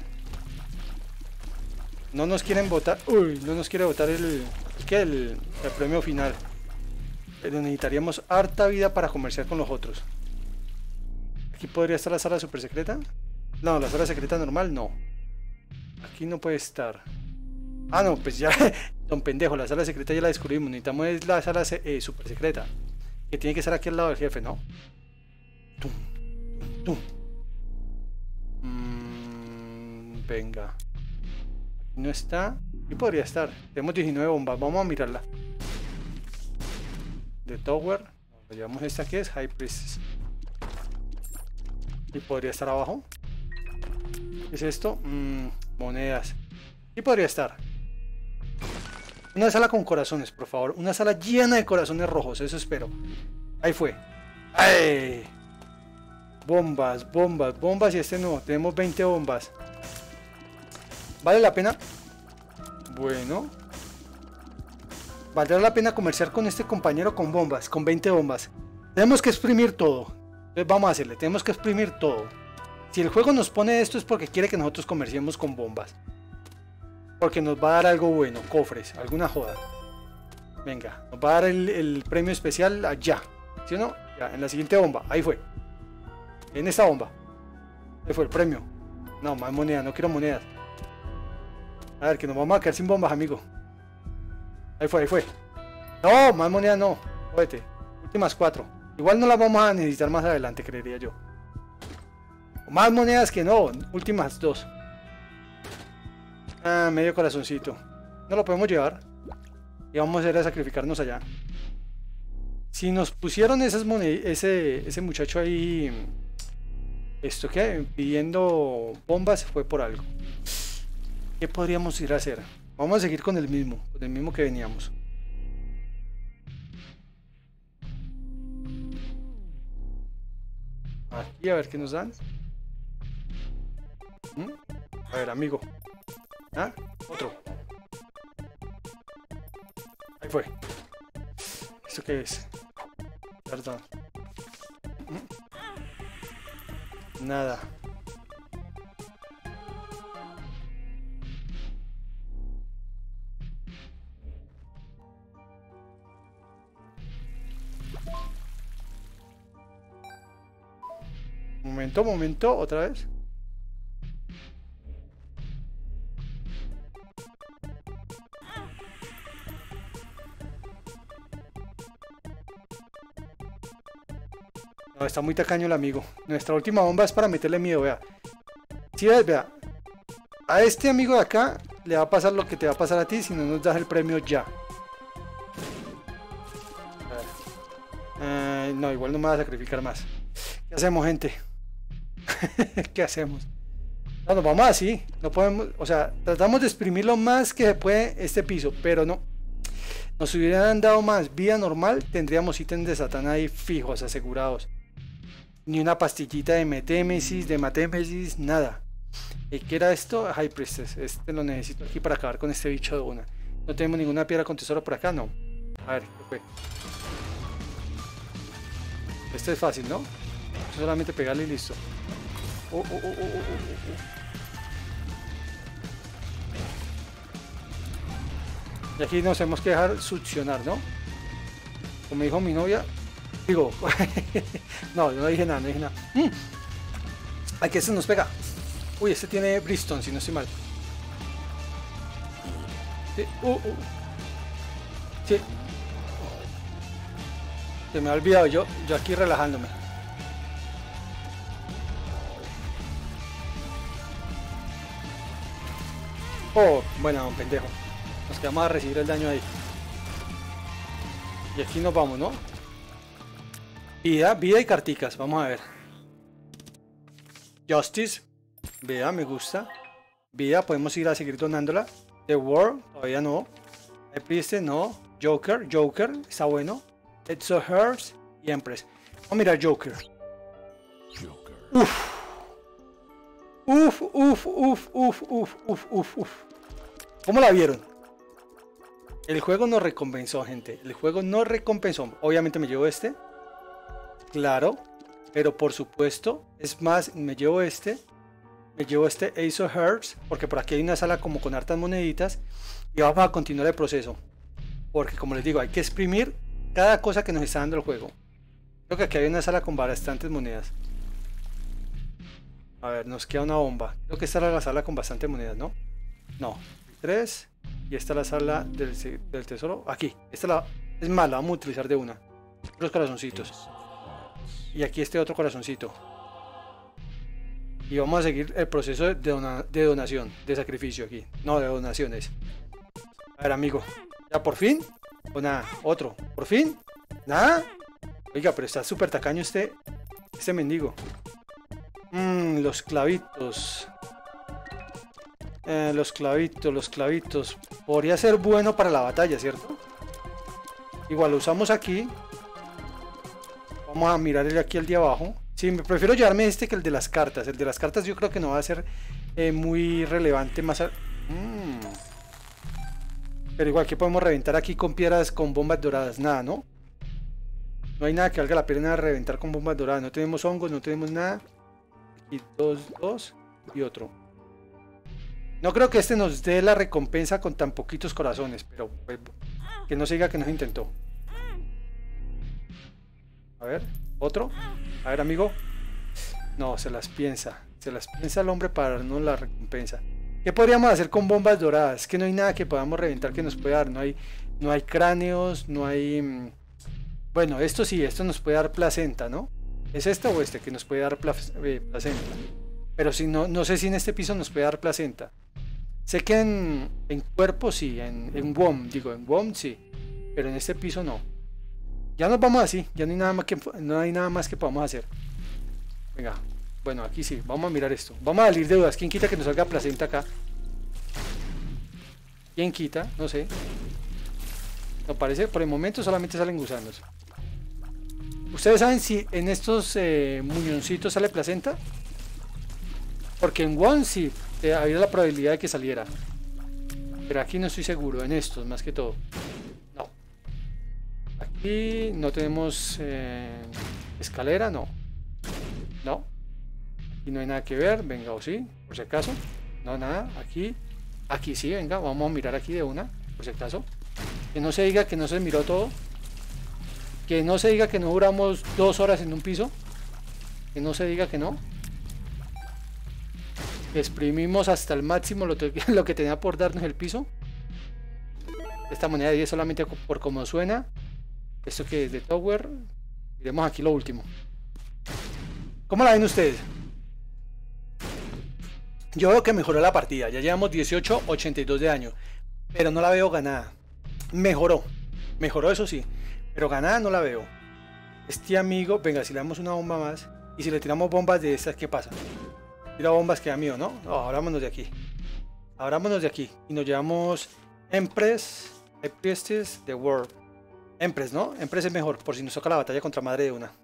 No nos quieren votar. Uy, no nos quiere votar el premio final. Pero necesitaríamos harta vida para comerciar con los otros. Aquí podría estar la sala super secreta. No, la sala secreta normal no. Aquí no puede estar. Ah, no, pues ya. Don pendejo, la sala secreta ya la descubrimos. Necesitamos es la sala super secreta. Que tiene que estar aquí al lado del jefe, ¿no? Tum, tum. Venga. Aquí no está. Aquí podría estar. Tenemos 19 bombas. Vamos a mirarla. De Tower. Llevamos esta que es High Priestess. Y podría estar abajo. ¿Qué es esto? Monedas. Y podría estar. Una sala con corazones, por favor. Una sala llena de corazones rojos. Eso espero. Ahí fue. ¡Ay! Bombas, bombas, bombas. Y este no. Tenemos 20 bombas. ¿Vale la pena? Bueno. valdrá la pena comerciar con este compañero con bombas, con 20 bombas. Tenemos que exprimir todo. Entonces vamos a hacerle, tenemos que exprimir todo. Si el juego nos pone esto es porque quiere que nosotros comerciemos con bombas. Porque nos va a dar algo bueno, cofres, alguna joda. Venga, nos va a dar el premio especial allá. ¿Sí o no? Ya, en la siguiente bomba, ahí fue. En esta bomba. Ahí fue el premio. No, más monedas, no quiero monedas. A ver, que nos vamos a quedar sin bombas, amigo. Ahí fue, ahí fue. No, más monedas no. Jódete. Últimas 4. Igual no las vamos a necesitar más adelante, creería yo. Más monedas que no. Últimas 2. Ah, medio corazoncito. No lo podemos llevar. Y vamos a ir a sacrificarnos allá. Si nos pusieron esas monedas, ese muchacho ahí, esto que pidiendo bombas, fue por algo. ¿Qué podríamos ir a hacer? Vamos a seguir con el mismo que veníamos. Aquí a ver qué nos dan. A ver, amigo. ¿Ah? Otro. Ahí fue. ¿Esto qué es? Perdón. Nada. Momento, otra vez. No, está muy tacaño el amigo. Nuestra última bomba es para meterle miedo, vea. Si ves, vea. A este amigo de acá le va a pasar lo que te va a pasar a ti si no nos das el premio ya. No, igual no me va a sacrificar más. ¿Qué hacemos, gente? ¿Qué hacemos? No, nos vamos así. No podemos, o sea, tratamos de exprimir lo más que se puede este piso, pero no. Nos hubieran dado más vida normal, tendríamos ítems de Satán ahí fijos, asegurados. Ni una pastillita de metémesis, de matémesis, nada. ¿Y qué era esto? High Priestess. Este lo necesito aquí para acabar con este bicho de una. No tenemos ninguna piedra con tesoro por acá, no. A ver, ¿qué fue? Este es fácil, ¿no? Solamente pegarle y listo. Y aquí nos tenemos que dejar succionar, ¿no? Como dijo mi novia. Digo, no, yo no dije nada, no dije nada. Aquí este nos pega. Uy, este tiene Brimstone, si no estoy mal. Sí, sí. Se me ha olvidado, yo aquí relajándome. Oh, bueno, pendejo. Nos quedamos a recibir el daño ahí. Y aquí nos vamos, ¿no? Vida y carticas, vamos a ver. Justice. Vida, me gusta. Vida, podemos ir a seguir donándola. The World, todavía no. The Priestess, no. Joker, está bueno. It's a Hearts y Empress. Vamos a mirar Joker. Uf. ¿Cómo la vieron? El juego nos recompensó, gente. El juego nos recompensó. Obviamente me llevo este. Claro. Pero por supuesto. Es más, me llevo este. Me llevo este Ace of Hearts. Porque por aquí hay una sala como con hartas moneditas. Y vamos a continuar el proceso. Porque como les digo, hay que exprimir cada cosa que nos está dando el juego. Creo que aquí hay una sala con bastantes monedas. A ver, nos queda una bomba. Creo que esta era la sala con bastantes monedas, ¿no? No. 3. Y esta es la sala del tesoro. Aquí. Esta es más, la vamos a utilizar de una. Los corazoncitos. Y aquí este otro corazoncito. Y vamos a seguir el proceso de donación. De sacrificio aquí. No, de donaciones. A ver, amigo. ¿Ya por fin? O nada. Otro. ¿Por fin? ¿Nada? Oiga, pero está súper tacaño este mendigo. Los clavitos. Los clavitos. Podría ser bueno para la batalla, ¿cierto? Igual lo usamos aquí. Vamos a mirar aquí el de abajo. Sí, me prefiero llevarme este que el de las cartas. El de las cartas yo creo que no va a ser muy relevante más Pero igual, que podemos reventar aquí con piedras, con bombas doradas? Nada, ¿no? No hay nada que valga la pena reventar con bombas doradas. No tenemos hongos, no tenemos nada. Aquí dos y otro. No creo que este nos dé la recompensa con tan poquitos corazones, pero pues, que no se diga que nos intentó. A ver, otro. A ver, amigo. No, se las piensa. Se las piensa el hombre para darnos la recompensa. ¿Qué podríamos hacer con bombas doradas? Es que no hay nada que podamos reventar que nos pueda dar. No hay cráneos, no hay... Bueno, esto sí, esto nos puede dar placenta, ¿no? ¿Es este o este que nos puede dar placenta? Pero si no sé si en este piso nos puede dar placenta. Sé que en cuerpo sí, en WOM, digo, en WOM sí. Pero en este piso no. Ya nos vamos así, ya no hay nada más que podamos hacer. Venga, bueno, aquí sí, vamos a mirar esto. Vamos a salir de dudas. ¿Quién quita que nos salga placenta acá? ¿Quién quita? No sé. No parece, por el momento solamente salen gusanos. ¿Ustedes saben si en estos muñoncitos sale placenta? Porque en WOM sí, había la probabilidad de que saliera. Pero aquí no estoy seguro, en estos más que todo. No. Aquí no tenemos escalera, no. No. Aquí no hay nada que ver, venga, o sí, por si acaso. No, nada, aquí sí, venga, vamos a mirar aquí de una, por si acaso. Que no se diga que no se miró todo. Que no se diga que no duramos 2 horas en un piso. Que no se diga que no. Exprimimos hasta el máximo lo que tenía por darnos el piso. Esta moneda de 10 solamente por como suena. Esto que es de Tower. Miremos aquí lo último. ¿Cómo la ven ustedes? Yo veo que mejoró la partida. Ya llevamos 18-82 de daño. Pero no la veo ganada. Mejoró eso sí. Pero ganada no la veo. Este amigo, venga, si le damos una bomba más. Y si le tiramos bombas de estas, ¿qué pasa? Tira bombas que da mío, ¿no? No, abrámonos de aquí. Abrámonos de aquí. Y nos llevamos Empress, Priestess, The World. Empress, ¿no? Empress es mejor, por si nos toca la batalla contra madre de una.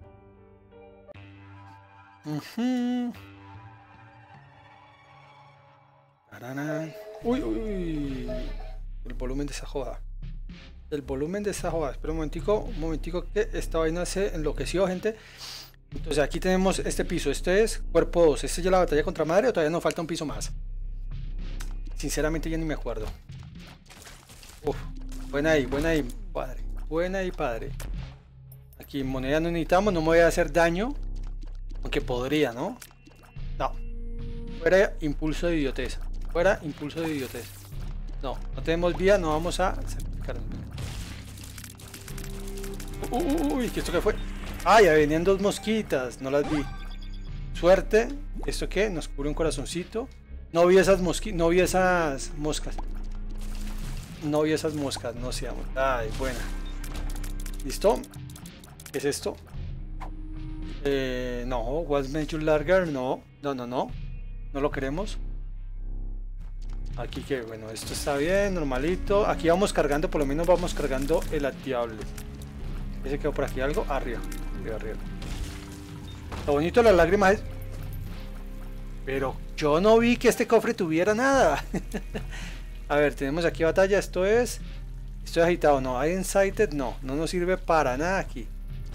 Uy, uy, uy. El volumen de esa joda. El volumen de esa joda. Espera un momentico que esta vaina se enloqueció, gente. Entonces aquí tenemos este piso. Este es cuerpo 2. ¿Este ya es la batalla contra madre o todavía nos falta un piso más? Sinceramente ya ni me acuerdo. Uf, buena ahí, padre. Buena ahí, padre. Aquí moneda no necesitamos, no me voy a hacer daño. Aunque podría, ¿no? No. Fuera impulso de idiotez. Fuera impulso de idiotez. No, no tenemos vía, no vamos a sacrificarnos. Uy, ¿qué esto qué fue? Ah, ya venían 2 mosquitas, no las vi. Suerte. ¿Esto qué? Nos cubre un corazoncito. No vi esas moscas. No vi esas moscas, no seamos. Ay, buena. ¿Listo? ¿Qué es esto? No, What's Major Larger, no lo queremos. Aquí que bueno, esto está bien, normalito. Aquí vamos cargando, por lo menos vamos cargando el activable. ¿Ese quedó por aquí algo? Arriba. Lo bonito de las lágrimas es... Pero yo no vi que este cofre tuviera nada. A ver, tenemos aquí batalla, esto es... Estoy agitado, no, hay Insighted, no nos sirve para nada aquí.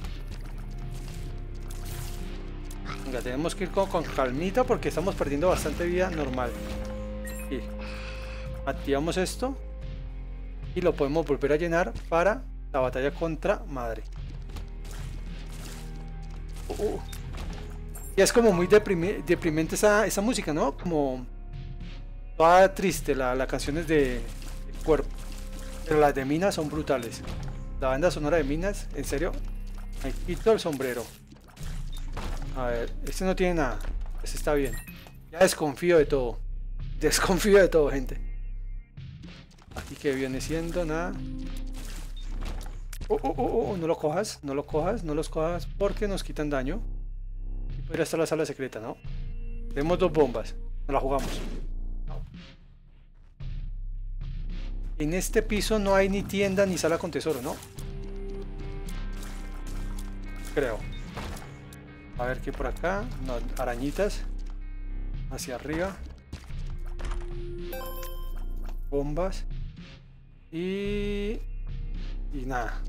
Venga, tenemos que ir con calmita porque estamos perdiendo bastante vida normal. Y activamos esto y lo podemos volver a llenar para la batalla contra madre. Y es como muy deprimente esa música, ¿no? Como toda triste, la canción es de cuerpo. Pero las de Minas son brutales. La banda sonora de Minas, en serio, me quito el sombrero. A ver, este no tiene nada. Este está bien. Ya desconfío de todo. Gente. Aquí que viene siendo nada. No lo cojas, no los cojas porque nos quitan daño. Y podría estar la sala secreta, ¿no? Tenemos 2 bombas. Nos la jugamos. No. En este piso no hay ni tienda ni sala con tesoro, ¿no? Creo. A ver qué por acá. No, arañitas. Hacia arriba. Bombas. Y nada.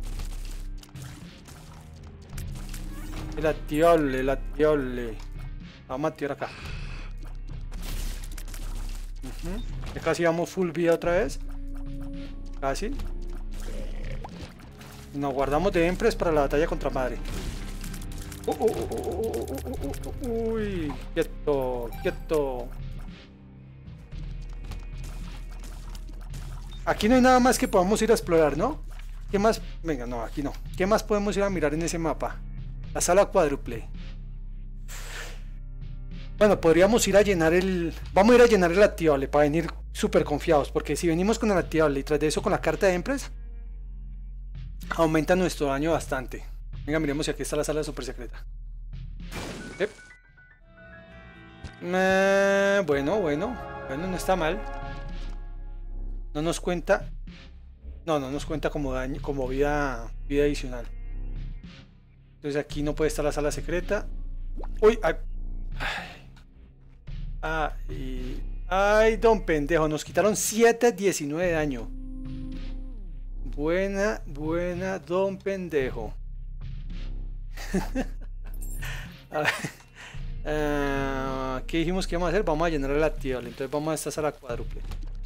El activable, el activable. Vamos a activar acá. Ya casi vamos full vida otra vez. Casi. Nos guardamos de Empress para la batalla contra madre. Uy, quieto, quieto. Aquí no hay nada más que podamos ir a explorar, ¿no? ¿Qué más? Venga, no, aquí no. ¿Qué más podemos ir a mirar en ese mapa? La sala cuádruple. Bueno, podríamos ir a llenar el... Vamos a ir a llenar el activable para venir súper confiados. Porque si venimos con el activable y tras de eso con la carta de Empress, aumenta nuestro daño bastante. Venga, miremos si aquí está la sala super secreta. Bueno, no está mal. No nos cuenta. No nos cuenta como daño, como vida adicional. Entonces aquí no puede estar la sala secreta. Uy, ay, don pendejo, nos quitaron 7-19 de daño. Buena, don pendejo. ¿Qué dijimos que íbamos a hacer? Vamos a llenar el activable. Entonces vamos a esta sala cuádruple.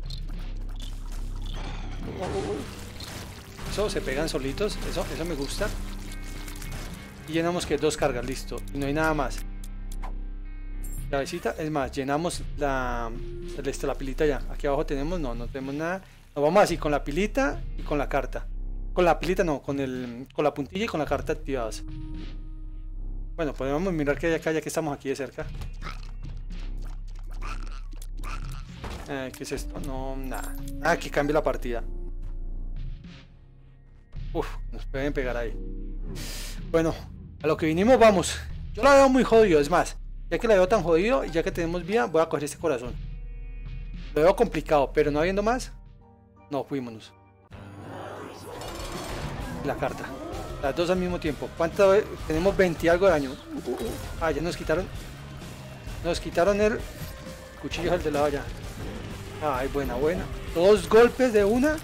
Eso, se pegan solitos. Eso me gusta. Y llenamos que 2 cargas, listo. Y no hay nada más. Llavecita, es más, llenamos la pilita ya. Aquí abajo tenemos, no tenemos nada. Nos vamos así con la pilita y con la carta. Con la pilita no, con la puntilla y con la carta activadas. Bueno, podemos mirar que hay acá ya que estamos aquí de cerca. ¿Qué es esto? No, nada. Nada que cambie la partida. Uf, nos pueden pegar ahí. Bueno, a lo que vinimos vamos. Yo la veo muy jodido, es más. Ya que la veo tan jodido y ya que tenemos vida, voy a coger este corazón. Lo veo complicado, pero no habiendo más. No, fuímonos. La carta. Las dos al mismo tiempo. ¿Cuánto? Tenemos 20 y algo de daño. Ya nos quitaron. Nos quitaron el cuchillo del de la olla. Ay, buena. 2 golpes de una.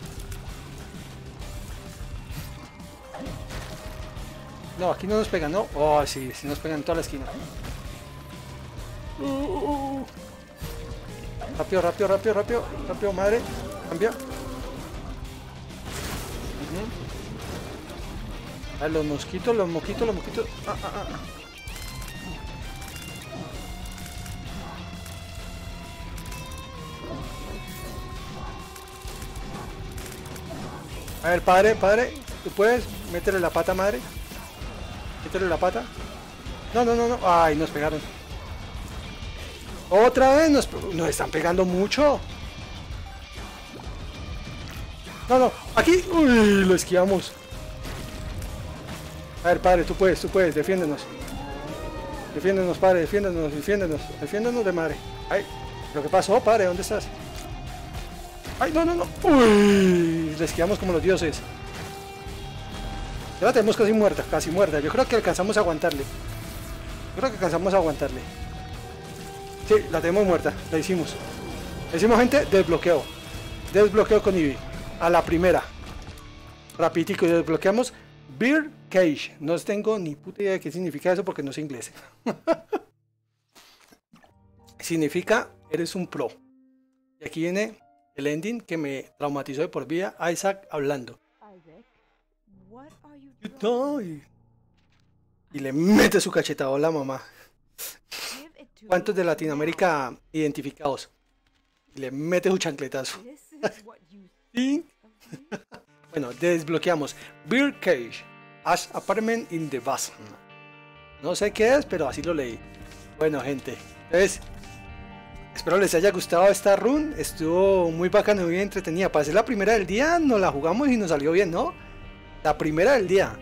No, aquí no nos pegan, ¿no? Oh, sí nos pegan en toda la esquina. Rápido, madre. Cambia. Los mosquitos. A ver, padre, tú puedes, métele la pata, madre. Métele la pata. No. Ay, nos pegaron. Otra vez nos están pegando mucho. No, aquí. Uy, lo esquivamos. A ver, padre, tú puedes, defiéndenos. Defiéndenos, padre, defiéndenos de madre. Ay, ¿lo que pasó, padre? ¿Dónde estás? Ay, no. Uy, le esquivamos como los dioses. Ya la tenemos casi muerta. Yo creo que alcanzamos a aguantarle. Sí, la tenemos muerta, la hicimos. Gente, desbloqueo. Desbloqueo con Eevee. A la primera. Rapidito, desbloqueamos Beer Cage. No tengo ni puta idea de qué significa eso porque no sé inglés. Significa eres un pro. Y aquí viene el ending que me traumatizó de por vida. Isaac hablando. Y le mete su cachetado a la mamá. ¿Cuántos de Latinoamérica identificados? Y le mete su chancletazo. ¿Sí? Bueno, desbloqueamos Beer Cage as Apartment in the Basement. No sé qué es, pero así lo leí. Bueno, gente, entonces espero les haya gustado esta run. Estuvo muy bacana, muy entretenida. Para ser la primera del día, nos la jugamos y nos salió bien, ¿no? La primera del día.